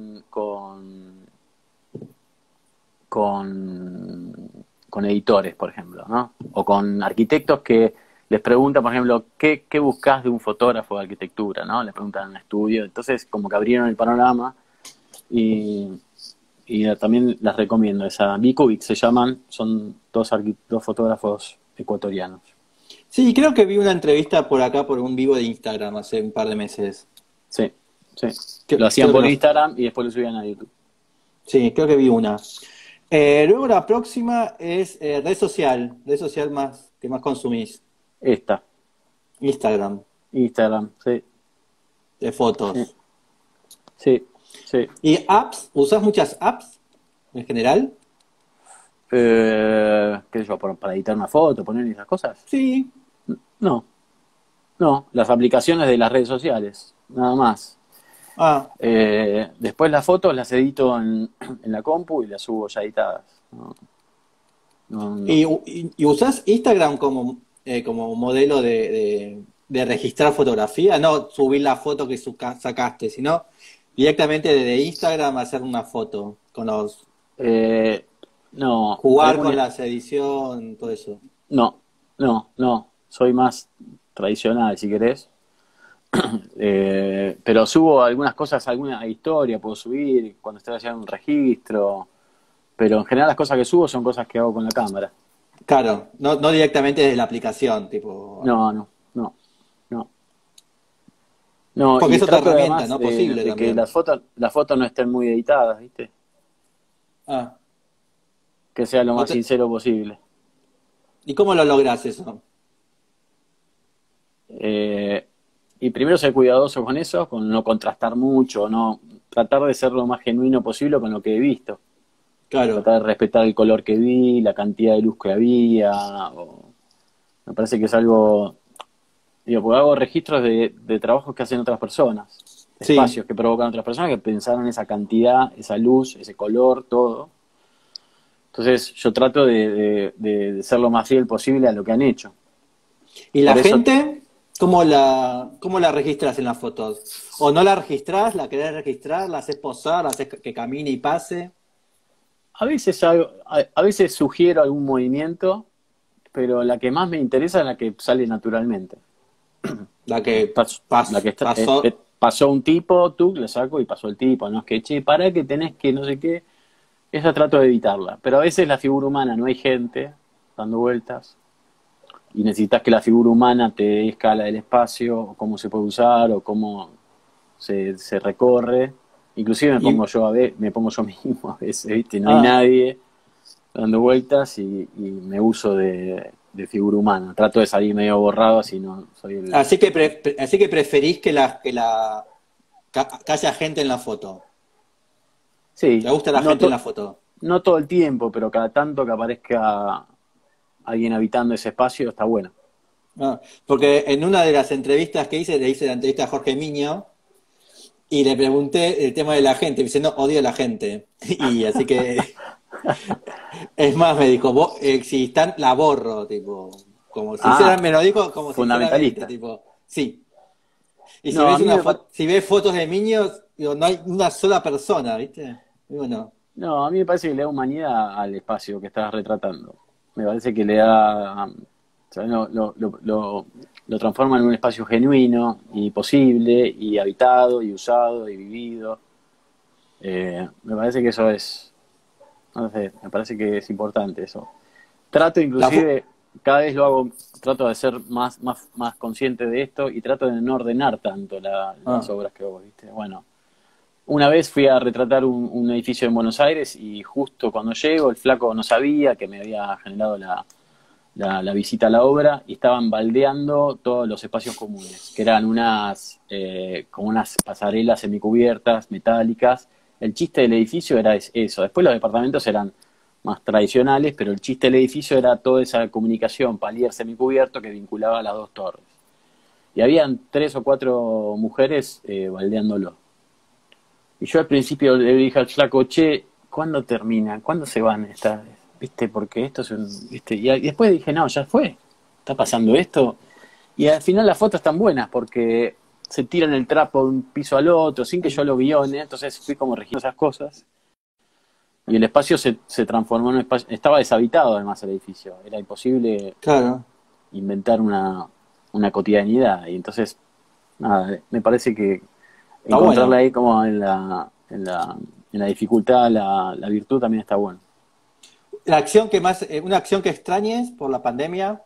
con editores, por ejemplo, ¿no? O con arquitectos que les preguntan, por ejemplo, ¿qué buscas de un fotógrafo de arquitectura? ¿No? Les preguntan en un estudio. Entonces, como que abrieron el panorama y, y también las recomiendo. Esa Bicubic se llaman, son dos fotógrafos ecuatorianos. Sí, creo que vi una entrevista por acá por un vivo de Instagram hace un par de meses. Sí, sí. Lo hacían Creo que por los, Instagram y después lo subían a YouTube. sí, creo que vi una. Luego la próxima es red social más que más consumís, Esta, Instagram, Instagram, sí, de sí, fotos. sí, sí. ¿Y apps? ¿Usás muchas apps en general? ¿Qué sé yo? Para editar una foto, poner esas cosas. Sí. No, no, las aplicaciones de las redes sociales, nada más. Ah, Después las fotos las edito en la compu y las subo ya editadas. No, no, no. y usás Instagram como, como modelo de registrar fotografía? No subir la foto que sacaste, sino directamente desde Instagram hacer una foto con los Eh, no, jugar con las edición, todo eso. no, no. Soy más tradicional, si querés. Pero subo algunas cosas, alguna historia puedo subir cuando estoy haciendo un registro. Pero en general las cosas que subo son cosas que hago con la cámara. Claro, no, no directamente desde la aplicación, tipo. No, no. No, Porque y es otra trato herramienta, además ¿no? Posible de que también. las fotos no estén muy editadas, ¿viste? Ah, Que sea lo no más te- sincero posible. ¿y cómo lo lográs eso? Eh, y primero ser cuidadoso con eso, con no contrastar mucho, no tratar de ser lo más genuino posible con lo que he visto. Claro. Tratar de respetar el color que vi, la cantidad de luz que había. Me parece que es algo, digo, porque hago registros de trabajos que hacen otras personas, Sí. espacios que provocan otras personas que pensaron esa cantidad, esa luz, ese color, todo. Entonces yo trato de ser lo más fiel posible a lo que han hecho. ¿Y la Por eso, gente? ¿Cómo la registras en las fotos? ¿O no la registrás, la querés registrar, la haces posar, la haces que camine y pase? A veces sugiero algún movimiento, pero la que más me interesa es la que sale naturalmente. La que La que pasó. pasó un tipo, tú le saco y pasó el tipo, no es que, che, para que tenés que no sé qué. Esa trato de evitarla. Pero a veces la figura humana no hay gente dando vueltas y necesitas que la figura humana te dé escala del espacio, o cómo se puede usar, o cómo se recorre. Inclusive Y, me pongo yo mismo a veces, ¿viste? No hay ah, nadie dando vueltas y me uso de figura humana. Trato de salir medio borrado, así no soy el... así que preferís que haya gente en la foto. ¿Te Sí, gusta la gente en la foto? no todo el tiempo, pero cada tanto que aparezca alguien habitando ese espacio está bueno. Ah, porque en una de las entrevistas que hice, le hice la entrevista a Jorge Miño y le pregunté el tema de la gente. Me dice, no, odio a la gente. Y así que, es más, me dijo, si están, la borro, tipo, como Ah, sinceramente, me lo digo como sinceramente, fundamentalista. tipo, sí. Y si No, a ves mí me, si ves fotos de niños, digo, no hay una sola persona, ¿viste? Digo, no. no, a mí me parece que le da humanidad al espacio que estás retratando. Me parece que le da, o sea, lo transforma en un espacio genuino y posible y habitado y usado y vivido. Me parece que eso es, no sé, me parece que es importante eso. Trato La fo- inclusive, cada vez lo hago, trato de ser más consciente de esto y trato de no ordenar tanto las ah. obras que hago, ¿viste? Bueno, una vez fui a retratar un edificio en Buenos Aires y justo cuando llego el flaco no sabía que me había generado la visita a la obra y estaban baldeando todos los espacios comunes, que eran como unas pasarelas semicubiertas, metálicas. El chiste del edificio era eso. Después los departamentos eran más tradicionales, pero el chiste del edificio era toda esa comunicación palier semicubierto que vinculaba las dos torres. Y habían 3 o 4 mujeres baldeándolo. Y yo al principio le dije al flaco, che, ¿cuándo termina? ¿Cuándo se van estas? ¿Viste? Porque esto es un... ¿Viste? Y después dije, no, ya fue. Está pasando esto. Y al final las fotos están buenas porque se tiran el trapo de un piso al otro sin que yo lo guione. Entonces fui como registrando esas cosas. Y el espacio se transformó en un espacio... Estaba deshabitado además el edificio. Era imposible Claro. inventar una cotidianidad. Y entonces, nada, me parece que Está encontrarla bueno. ahí como en la dificultad, la virtud también está bueno. Una acción que extrañes por la pandemia.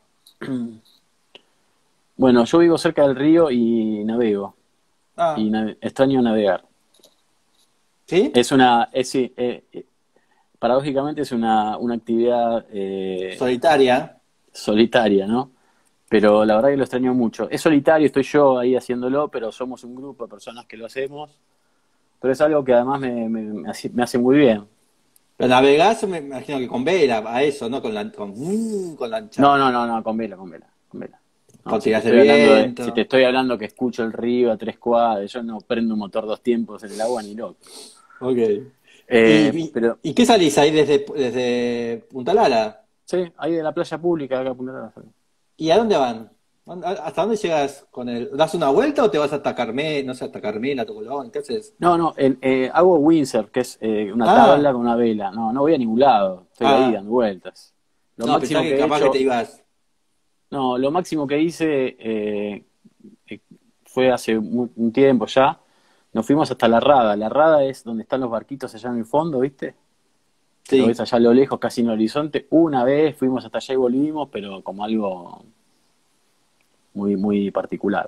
Bueno, yo vivo cerca del río y navego, y Ah, extraño navegar. ¿sí? Sí, paradójicamente es una actividad Solitaria. solitaria, ¿no? Pero la verdad que lo extraño mucho. Es solitario, estoy yo ahí haciéndolo, pero somos un grupo de personas que lo hacemos. Pero es algo que además me hace muy bien. Pero navegás, me imagino que con vela, a eso, ¿no? Con No, lancha. no, no, no, con vela, con vela, con vela. No, Con tiras de viento. si te estoy hablando que escucho el río a 3 cuadras, yo no prendo un motor 2 tiempos en el agua ni loco. Ok. ¿Y, Pero y qué salís ahí desde Punta Lara? sí, ahí de la playa pública acá a Punta Arenas. ¿Y a dónde van? ¿Hasta dónde llegas con el? ¿Das una vuelta o te vas hasta Carmel, no sé, hasta Carmel, a Tocolón? ¿Qué haces? No, no, hago windsurf, que es una tabla Ah, con una vela. No, no voy a ningún lado, estoy ahí ah. dando vueltas. Lo No, pensaba máximo que que he capaz que te hecho, ibas. no, lo máximo que hice eh, fue hace un tiempo ya. Nos fuimos hasta La Rada. La Rada es donde están los barquitos allá en el fondo, ¿viste? Que lo ves Sí. allá a lo lejos, casi en el horizonte. Una vez fuimos hasta allá y volvimos, pero como algo muy, muy particular.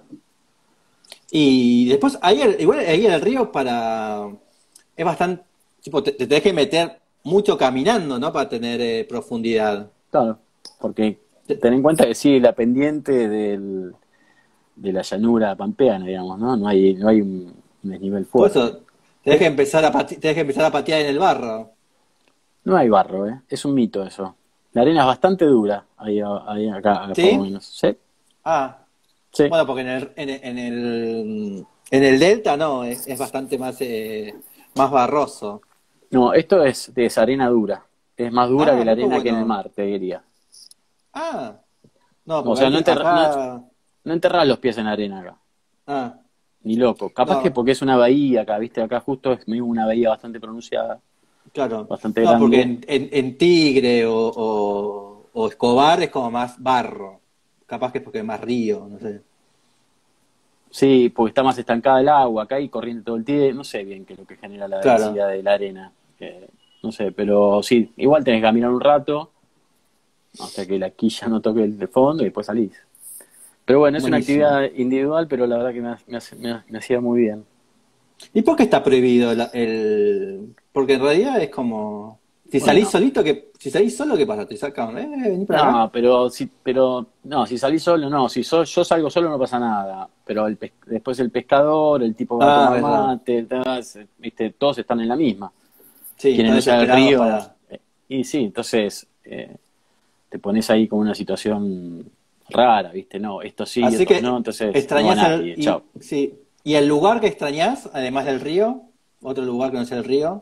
Y después, igual ahí en el río es bastante, tipo, te tenés que meter mucho caminando, ¿no? Para tener profundidad. Claro, porque Te- ten en cuenta que sigue la pendiente de la llanura pampeana, digamos, ¿no? No hay un desnivel Por fuerte. eso, tenés que empezar a patear en el barro. No hay barro, ¿eh? Es un mito eso. La arena es bastante dura, ahí acá, por lo ¿Sí? menos. ¿Sí? Ah, Sí. bueno, porque en el delta no, es bastante más barroso. No, esto es arena dura. Es más dura que Ah, la mira qué arena que en el bueno. mar, te diría. Ah, no, O porque sea, acá. no enterrás los pies en la arena acá. Ah, Ni loco. Capaz que no, porque es una bahía acá, ¿viste? Acá justo es medio una bahía bastante pronunciada, claro. bastante No, porque grande. en Tigre o Escobar es como más barro. Capaz que es porque es más río, no sé. Sí, porque está más estancada el agua, acá hay corriente todo el tiempo, no sé bien qué es lo que genera la Claro, densidad de la arena, no sé, pero sí, igual tenés que caminar un rato, hasta que la quilla no toque el de fondo y después salís. Pero bueno, es una buenísimo. actividad individual, pero la verdad que me hacía muy bien. ¿Y por qué está prohibido porque en realidad es como. Si salís Bueno, solito, si salís solo, ¿qué pasa? Te sacan, vení para acá. no, no, si salís solo, no, si yo salgo solo no pasa nada, pero después el pescador, el tipo que va a Ah, tomar verdad. mate, viste, todos están en la misma. Sí, Quieren están usar el desesperados río, para. y sí, entonces te pones ahí como una situación rara, ¿viste? No, estos sí, Así otros no, que entonces no va extrañas nadie, chao. sí. ¿Y el lugar que extrañas, además del río? ¿Otro lugar que no sea el río?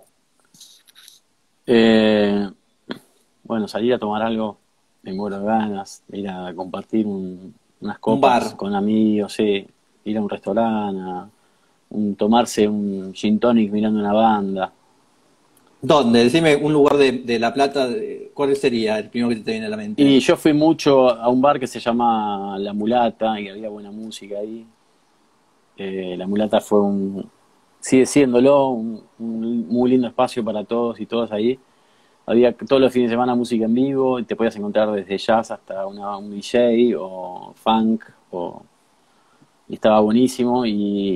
Eh, bueno, salir a tomar algo, me muero de ganas, ir a compartir unas Un bar. copas con amigos, sí, ir a un restaurante, tomarse un gin tonic mirando una banda. ¿Dónde? Decime un lugar de La Plata, ¿cuál sería el primero que te viene a la mente? Y yo fui mucho a un bar que se llama La Mulata y había buena música ahí. La Mulata sigue siéndolo, un muy lindo espacio para todos y todas ahí. Había todos los fines de semana música en vivo y te podías encontrar desde jazz hasta un DJ o funk y estaba buenísimo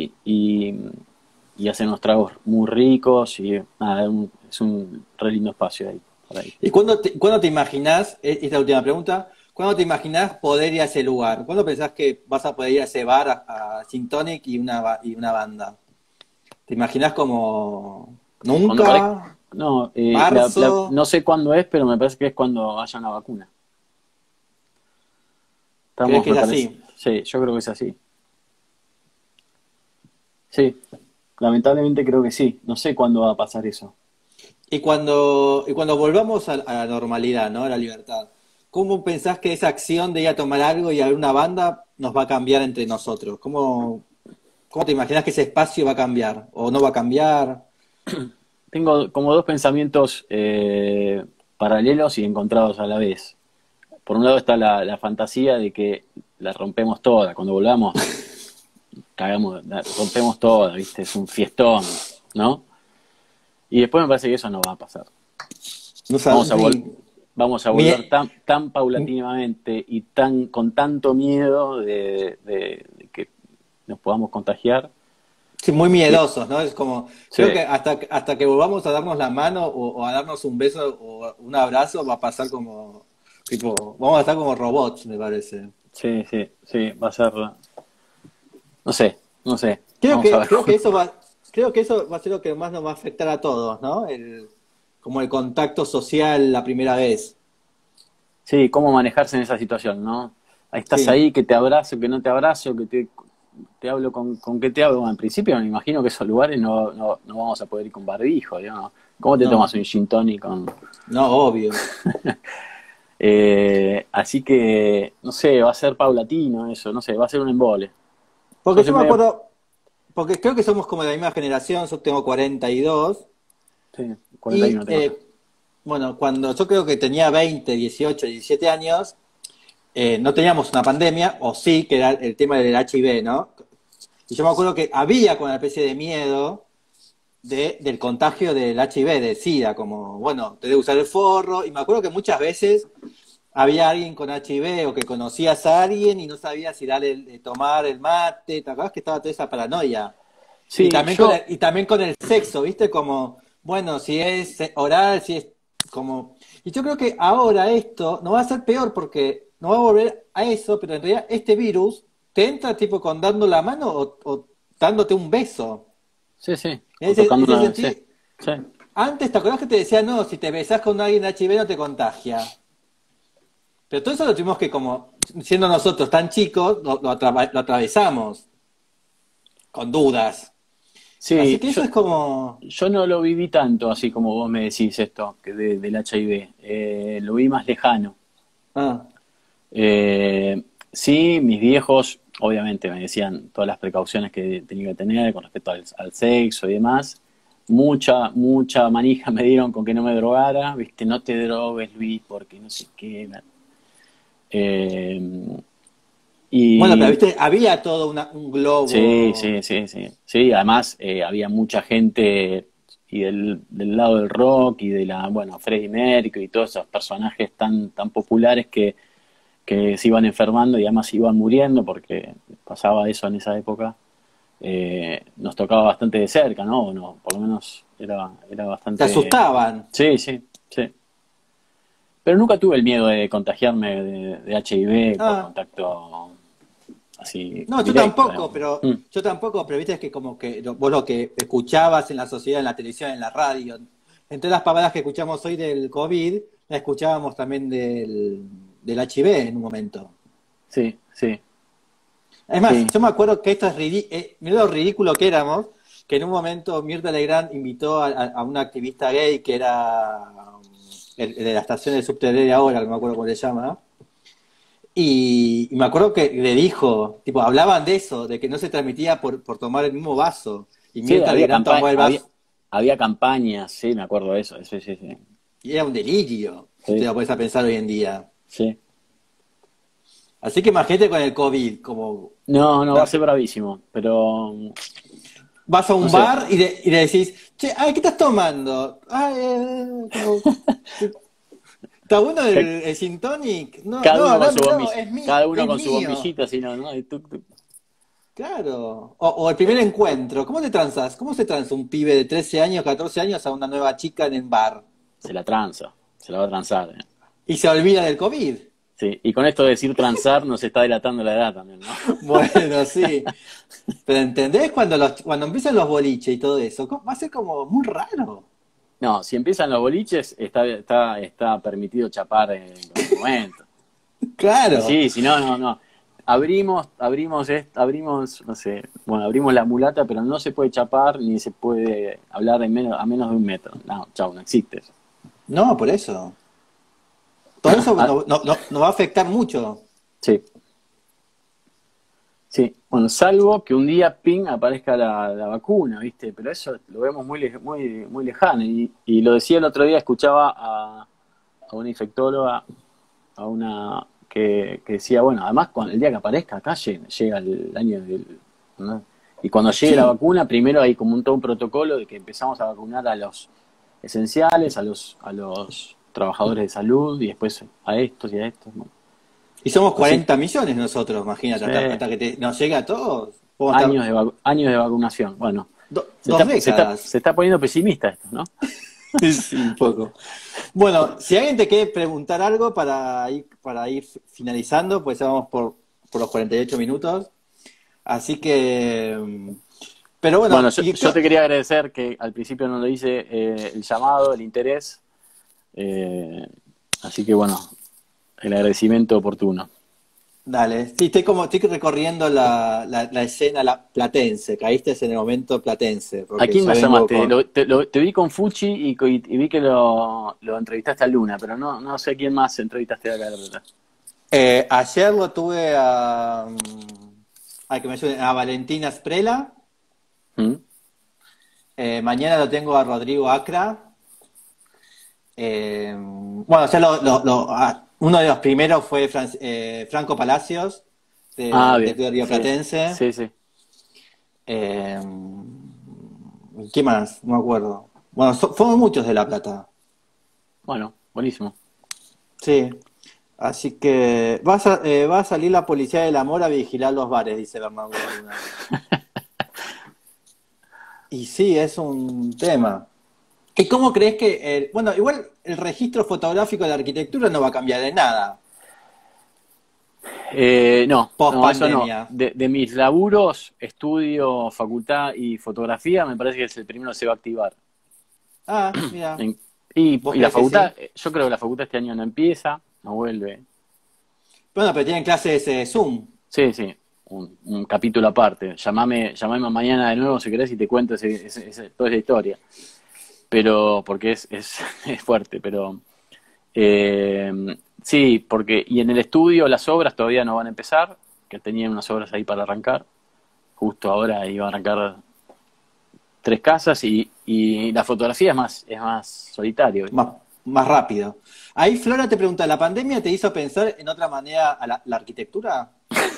y hacen unos tragos muy ricos y nada, es un re lindo espacio ahí, por ahí. ¿Y cuándo te imaginás, esta última pregunta, cuándo te imaginás poder ir a ese lugar? ¿Cuándo pensás que vas a poder ir a ese bar, a Gin Tonic y una banda? ¿Te imaginás como Cuando parezca, nunca? no, ¿Marzo? no sé cuándo es, pero me parece que es cuando haya una vacuna. ¿Crees Estamos, que me es parece, así? sí, yo creo que es así. Sí, lamentablemente creo que sí. No sé cuándo va a pasar eso. Y cuando volvamos a la normalidad, ¿no? A la libertad, ¿cómo pensás que esa acción de ir a tomar algo y a ver una banda nos va a cambiar entre nosotros? ¿Cómo te imaginás que ese espacio va a cambiar? ¿O no va a cambiar? Tengo como dos pensamientos paralelos y encontrados a la vez. Por un lado está la fantasía de que la rompemos toda. Cuando volvamos, rompemos toda, ¿viste? Es un fiestón, ¿no? Y después me parece que eso no va a pasar. No Vamos a sí. vamos a volver Mi- tan paulatinamente y con tanto miedo de que nos podamos contagiar. Sí, muy Que, miedosos, ¿no? Es como, sí, creo que hasta que volvamos a darnos la mano o a darnos un beso o un abrazo va a pasar como, tipo, vamos a estar como robots, me parece. sí, va a ser, no sé, Creo vamos a que, ver. creo que eso va, creo que eso va a ser lo que más nos va a afectar a todos, ¿no? Como el contacto social la primera vez. Sí, cómo manejarse en esa situación, ¿no? Ahí estás Sí, ahí, que te abrazo, que no te abrazo, te hablo con qué te hablo. Bueno, en principio me imagino que esos lugares no vamos a poder ir con barbijo, digamos. ¿Cómo te tomas no, un gin tonic con...? no, obvio. Así que, no sé, va a ser paulatino eso, no sé, va a ser un embole. Yo Porque soy yo me medio... acuerdo, porque creo que somos como de la misma generación, yo tengo 42 Sí, y 41 tengo yo. bueno, cuando yo creo que tenía 20, 18, 17 años, no teníamos una pandemia, o sí, que era el tema del HIV, ¿no? Y yo me acuerdo que había como una especie de miedo del contagio del HIV, del SIDA, como, bueno, te debe usar el forro, y me acuerdo que muchas veces había alguien con HIV o que conocías a alguien y no sabías si darle tomar el mate, ¿te acordás que estaba toda esa paranoia? Y Sí, también con el, y también con el sexo, ¿viste? Como, bueno, si es oral, si es como... Y yo creo que ahora esto no va a ser peor porque no va a volver a eso, pero en realidad este virus te entra tipo con dando la mano o dándote un beso. sí, En o ese, tocando ese una... Sí, sentido, sí. antes te acordás que te decía, no, si te besás con alguien de HIV no te contagia. Pero todo eso lo tuvimos que, como, siendo nosotros tan chicos, lo atravesamos con dudas. Así Sí, que eso es como... yo no lo viví tanto así como vos me decís esto, que del HIV. Lo vi más lejano. Ah, Sí, mis viejos obviamente me decían todas las precauciones que tenía que tener con respecto al sexo y demás. Mucha manija me dieron con que no me drogara, ¿viste? No te drogues, Luis, porque no sé qué. Eh, Bueno, pero y viste, había todo un sí, globo. sí, sí, sí. Sí, además había mucha gente y del lado del rock y de bueno, Freddie Mercury y todos esos personajes tan populares que se iban enfermando y además iban muriendo porque pasaba eso en esa época. Nos tocaba bastante de cerca, ¿no? No, por lo menos era Te bastante... asustaban. Sí, sí, sí. Pero nunca tuve el miedo de contagiarme de HIV por Ah, contacto así no, directo, digamos. yo tampoco, pero viste que como que vos lo que escuchabas en la sociedad, en la televisión, en la radio, entre las palabras que escuchamos hoy del COVID, la escuchábamos también del HIV en un momento. Sí, sí, Es más, sí. yo me acuerdo que esto es mirá lo ridículo que éramos, que en un momento Mirta Legrand invitó a una activista gay que era el de la estación de subte de ahora, que no me acuerdo cómo se llama, y me acuerdo que le dijo, tipo, hablaban de eso, de que no se transmitía por tomar el mismo vaso, y Sí, Mirta Legrand tomó el vaso, había campañas, sí, me acuerdo de eso, sí, sí, sí. y era un delirio, si te Sí, lo pones a pensar hoy en día. sí. Así que imagínate con el COVID, como No, no, va a ser bravísimo, pero vas a no un sé. bar y le decís, che, ay, ¿qué estás tomando? Ay, ¿está bueno el gin tonic? No, Cada uno no, con su dámelo, bombilla, cada uno es con su mío. bombillita, así no, ¿no? Y tuc. Claro. O el primer encuentro. ¿Cómo te transas? ¿Cómo se transa un pibe de 13 años, 14 años a una nueva chica en el bar? Se la tranza, se la va a transar. Y se olvida del COVID. Sí, y con esto de decir transar nos está delatando la edad también, ¿no? Bueno, sí. Pero ¿entendés cuando empiezan los boliches y todo eso? Va a ser como muy raro. No, si empiezan los boliches, está permitido chapar en cualquier momento. Y Claro. sí, si no, no, no. Abrimos, no sé, bueno, abrimos la mulata, pero no se puede chapar ni se puede hablar a menos de 1 metro. No, chau, no existe eso. No, por eso. Todo eso Ah, nos va a afectar mucho. sí, sí. Bueno, salvo que un día, ping, aparezca la vacuna, ¿viste? Pero eso lo vemos muy lejano. Y lo decía el otro día, escuchaba a una infectóloga, a una que decía, bueno, además cuando el día que aparezca acá llega el año del... ¿no? Y cuando llegue la Sí. vacuna, primero hay como todo un protocolo de que empezamos a vacunar a los esenciales, a los trabajadores de salud y después a estos y a estos. Bueno. Y somos Así, 40 millones nosotros, imagínate, sí, hasta que nos llegue a todos. Vamos a estar años de vacunación. Bueno, dos décadas. se está poniendo pesimista esto, ¿no? Sí, un poco. Bueno, si alguien te quiere preguntar algo para ir finalizando, pues ya vamos por los 48 minutos. Así que, pero Bueno, bueno, yo te quería agradecer que al principio no lo hice el llamado, el interés. eh, Así que bueno, el agradecimiento oportuno. dale, sí, estoy recorriendo la escena platense, caíste en el momento platense, ¿A porque quién yo más vengo llamaste? con... Te vi con Fuchi y vi que lo entrevistaste a Luna, pero no sé a quién más entrevistaste acá, la verdad. Ayer lo tuve ay, que me suene, a Valentina Sprela. ¿Mm? Mañana lo tengo a Rodrigo Acra. Bueno, ya uno de los primeros fue Franco Palacios, Ah, de bien, Río sí, Platense. sí, sí. Eh, ¿Qué más? No me acuerdo. Bueno, fueron muchos de La Plata. Bueno, buenísimo. Sí. Así que va a salir la policía del amor a vigilar los bares, dice Bernardo Luna. Y sí, es un tema. ¿Y cómo crees que bueno, igual el registro fotográfico de la arquitectura no va a cambiar de nada No, post no, eso no. pandemia? De mis laburos, estudio, facultad y fotografía, me parece que es el primero que se va a activar. Ah, mira, En- ¿vos y la crees que facultad, sí? yo creo que la facultad este año no empieza, no vuelve. Bueno, pero tienen clases Zoom. Sí, sí, un capítulo aparte. Llamame mañana de nuevo si querés y te cuento toda esa historia. Pero, porque es fuerte, pero sí, porque, y en el estudio las obras todavía no van a empezar, que tenía unas obras ahí para arrancar. Justo ahora iba a arrancar 3 casas y la fotografía es más solitario, ¿viste? Más rápido. Ahí Flora te pregunta, ¿la pandemia te hizo pensar en otra manera a la arquitectura?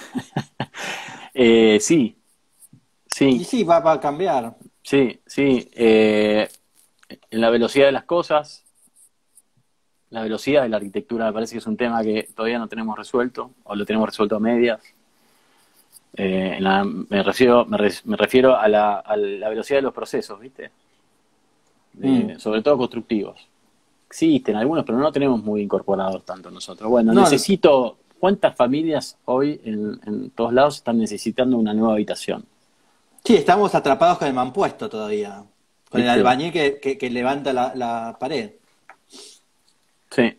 Sí, Y sí, sí, va a cambiar. sí, sí. En la velocidad de las cosas, la velocidad de la arquitectura me parece que es un tema que todavía no tenemos resuelto, o lo tenemos resuelto a medias. Me refiero a la velocidad de los procesos, ¿viste? Mm. Sobre todo constructivos. Existen algunos, pero no lo tenemos muy incorporados tanto nosotros. Bueno, No, ¿cuántas familias hoy en todos lados están necesitando una nueva habitación? sí, estamos atrapados con el mampuesto todavía. Con el ¿Viste? albañil que levanta la pared. Sí.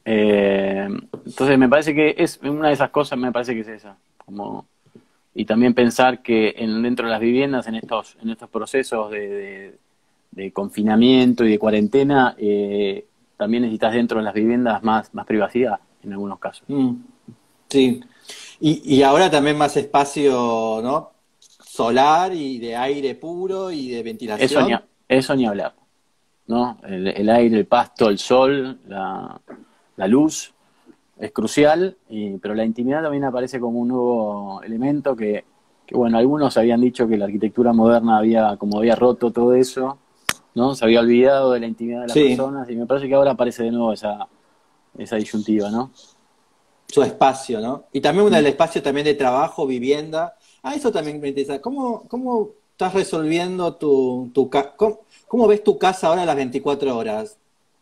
Entonces me parece que es una de esas cosas, me parece que es esa. Como, y también pensar que dentro de las viviendas, en estos procesos de confinamiento y de cuarentena, también necesitas dentro de las viviendas más privacidad en algunos casos. Mm, sí. Y ahora también más espacio, ¿no? Solar y de aire puro y de Eso ni, ventilación. eso ni hablar, ¿no? El aire, el pasto, el sol, la luz es crucial, pero la intimidad también aparece como un nuevo elemento que, bueno, algunos habían dicho que la arquitectura moderna había roto todo eso, ¿no? Se había olvidado de la intimidad de las Sí, personas y me parece que ahora aparece de nuevo esa disyuntiva, ¿no? su espacio, ¿no? Y también Mm. el espacio también de trabajo, vivienda. Ah, eso también me interesa. ¿Cómo estás resolviendo cómo ves tu casa ahora a las 24 horas?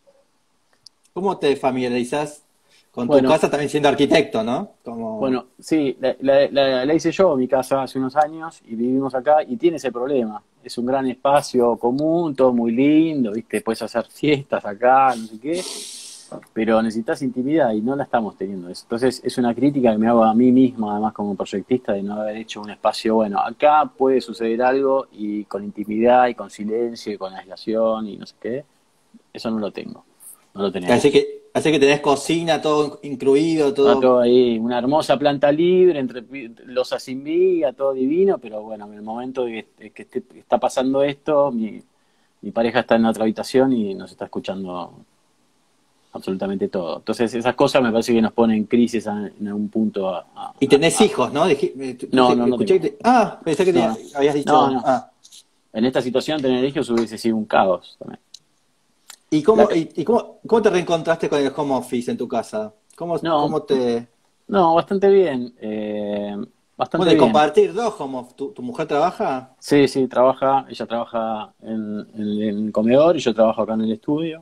¿Cómo te familiarizas con tu Bueno, casa también siendo arquitecto, ¿no? Como, bueno, sí, la hice yo, mi casa, hace unos años y vivimos acá y tiene ese problema. Es un gran espacio común, todo muy lindo, ¿viste? Puedes hacer fiestas acá, no sé qué, pero necesitas intimidad y no la estamos teniendo. Entonces es una crítica que me hago a mí mismo, además como proyectista, de no haber hecho un espacio, bueno, acá puede suceder algo y con intimidad y con silencio y con aislación y no sé qué, eso no lo tengo, no lo así tenemos. que tenés cocina, todo incluido, Está todo. todo ahí, una hermosa planta libre, entre losas sin viga, todo divino, pero bueno, en el momento está pasando esto, mi pareja está en otra habitación y nos está escuchando absolutamente todo. Entonces esas cosas me parece que nos ponen en crisis en algún punto. Y tenés hijos, ¿no? No, no, no Escuché tengo. pensé que No, no, habías no, dicho. no. Ah. En esta situación tener hijos hubiese sido un caos también. ¿Y La- cómo te reencontraste con el home office en tu casa? no, Cómo te... no, bastante bien, Bueno, bastante y bien. compartir dos home office. ¿Tu mujer trabaja? Sí, sí, ella trabaja en el comedor y yo trabajo acá en el estudio.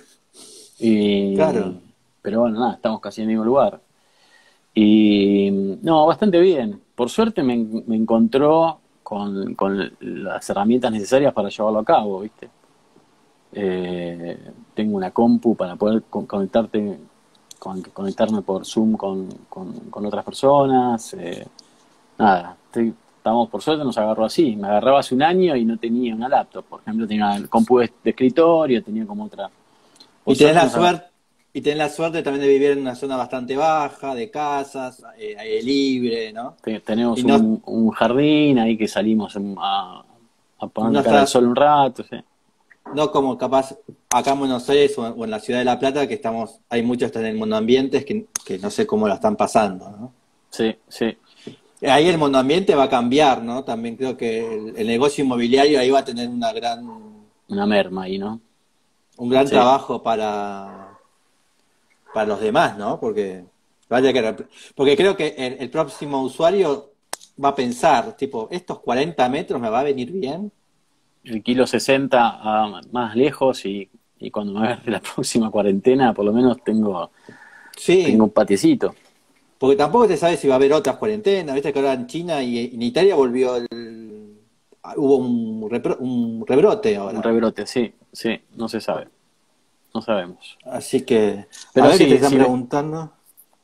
Y, Claro. pero bueno, nada, estamos casi en el mismo lugar. Y no, bastante bien. Por suerte me encontró con las herramientas necesarias para llevarlo a cabo, ¿viste? Tengo una compu para poder conectarme por Zoom con otras personas. Nada, estamos, por suerte nos agarró así. Me agarraba hace un año y no tenía una laptop, por ejemplo, tenía el compu de escritorio, tenía como otra. Por Y tenés suerte la nos agarró. suerte, y tenés la suerte también de vivir en una zona bastante baja, de casas, aire libre, ¿no? Tenemos Y no, un jardín ahí que salimos a y no poner cara al estás, sol un rato, sí. no como capaz acá en Buenos Aires o en la ciudad de La Plata, que hay muchos están en monoambientes que no sé cómo la están pasando, ¿no? Sí, sí, Ahí el monoambiente va a cambiar, ¿no? También creo que el negocio inmobiliario ahí va a tener una merma ahí, ¿no? un gran Sí. trabajo para los demás, ¿no? Porque creo que el próximo usuario va a pensar, tipo, estos 40 metros me va a venir bien. El kilo 60 más lejos y cuando me agarre la próxima cuarentena, por lo menos tengo Sí, un patiecito. porque tampoco te sabes si va a haber otras cuarentenas. Viste que ahora en China y en Italia hubo un rebrote Un ahora. rebrote, sí, sí, no se sabe, no sabemos. Así que, a Pero ver qué te sí, están sí, preguntando.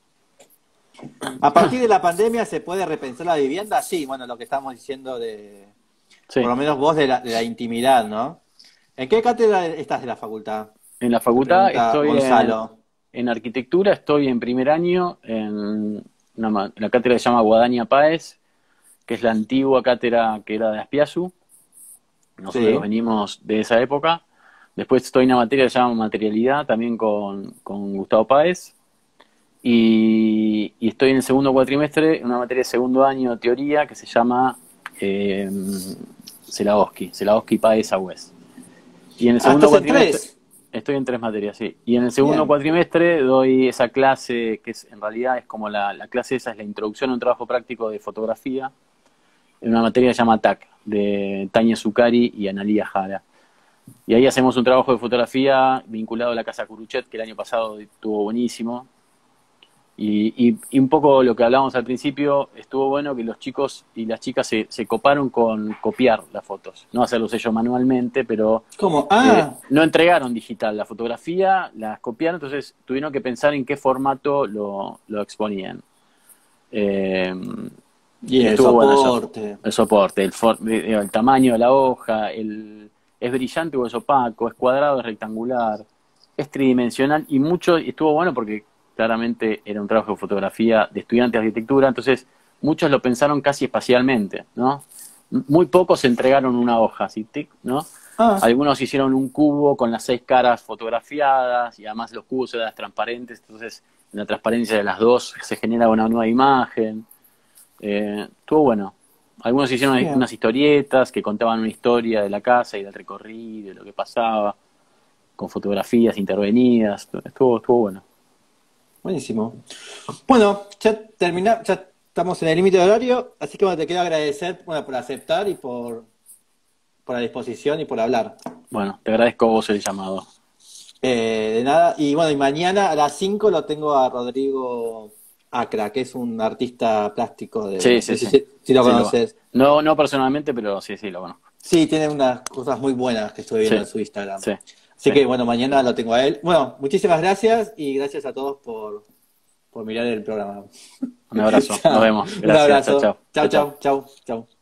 A partir de la pandemia se puede repensar la vivienda, sí, bueno, lo que estamos diciendo por sí. lo menos vos de la intimidad, ¿no? ¿En qué cátedra estás de la facultad? En la Te facultad pregunta estoy Gonzalo. en arquitectura, estoy en primer año la cátedra se llama Guadaña Páez, que es la antigua cátedra que era de Aspiazu. Nosotros Sí. venimos de esa época. Después estoy en una materia que se llama Materialidad, también con Gustavo Páez. Y estoy en el segundo cuatrimestre, en una materia de segundo año de teoría que se llama Selaoski, Páez, Agüez. Y en el Ah, segundo estás en cuatrimestre, 3. estoy en 3 materias, sí. Y en el segundo Bien. cuatrimestre doy esa clase que en realidad es como la clase esa, es la introducción a un trabajo práctico de fotografía, en una materia que se llama TAC, de Tania Zuccari y Analía Jara. Y ahí hacemos un trabajo de fotografía vinculado a la Casa Curuchet, que el año pasado estuvo buenísimo. Y un poco lo que hablábamos al principio, estuvo bueno que los chicos y las chicas se coparon con copiar las fotos. No hacerlos ellos manualmente, pero ¿Cómo? Ah, no entregaron digital la fotografía, las copiaron, entonces tuvieron que pensar en qué formato lo exponían. Eh, y y el estuvo bueno eso. soporte. El soporte, el tamaño de la hoja, es brillante o es opaco, es cuadrado, es rectangular, es tridimensional y estuvo bueno porque claramente era un trabajo de fotografía de estudiantes de arquitectura, entonces muchos lo pensaron casi espacialmente, ¿no? Muy pocos entregaron una hoja, así, tic, ¿no? Ah, Algunos hicieron un cubo con las 6 caras fotografiadas y además los cubos eran transparentes, entonces en la transparencia de las dos se genera una nueva imagen. Estuvo bueno. Algunos hicieron bien. unas historietas que contaban una historia de la casa y del recorrido, de lo que pasaba, con fotografías intervenidas. Estuvo bueno. Buenísimo. Bueno, ya estamos en el límite de horario, así que bueno, te quiero agradecer, bueno, por aceptar y por la disposición y por hablar. Bueno, te agradezco a vos el llamado. De nada. Y bueno, y mañana a las 5 lo tengo a Rodrigo Acra, que es un artista plástico Sí, no sí, sé sí. si lo Sí, conoces. no, no personalmente, pero sí, sí, lo conozco. Sí, tiene unas cosas muy buenas que estuve viendo Sí, en su Instagram. sí, Así sí. que bueno, mañana lo tengo a él. Bueno, muchísimas gracias y gracias a todos por mirar el programa. Un abrazo. Nos Chao. vemos. Un Gracias. Chao, abrazo. chao. Chao, Chao, chao. chao, chao, chao.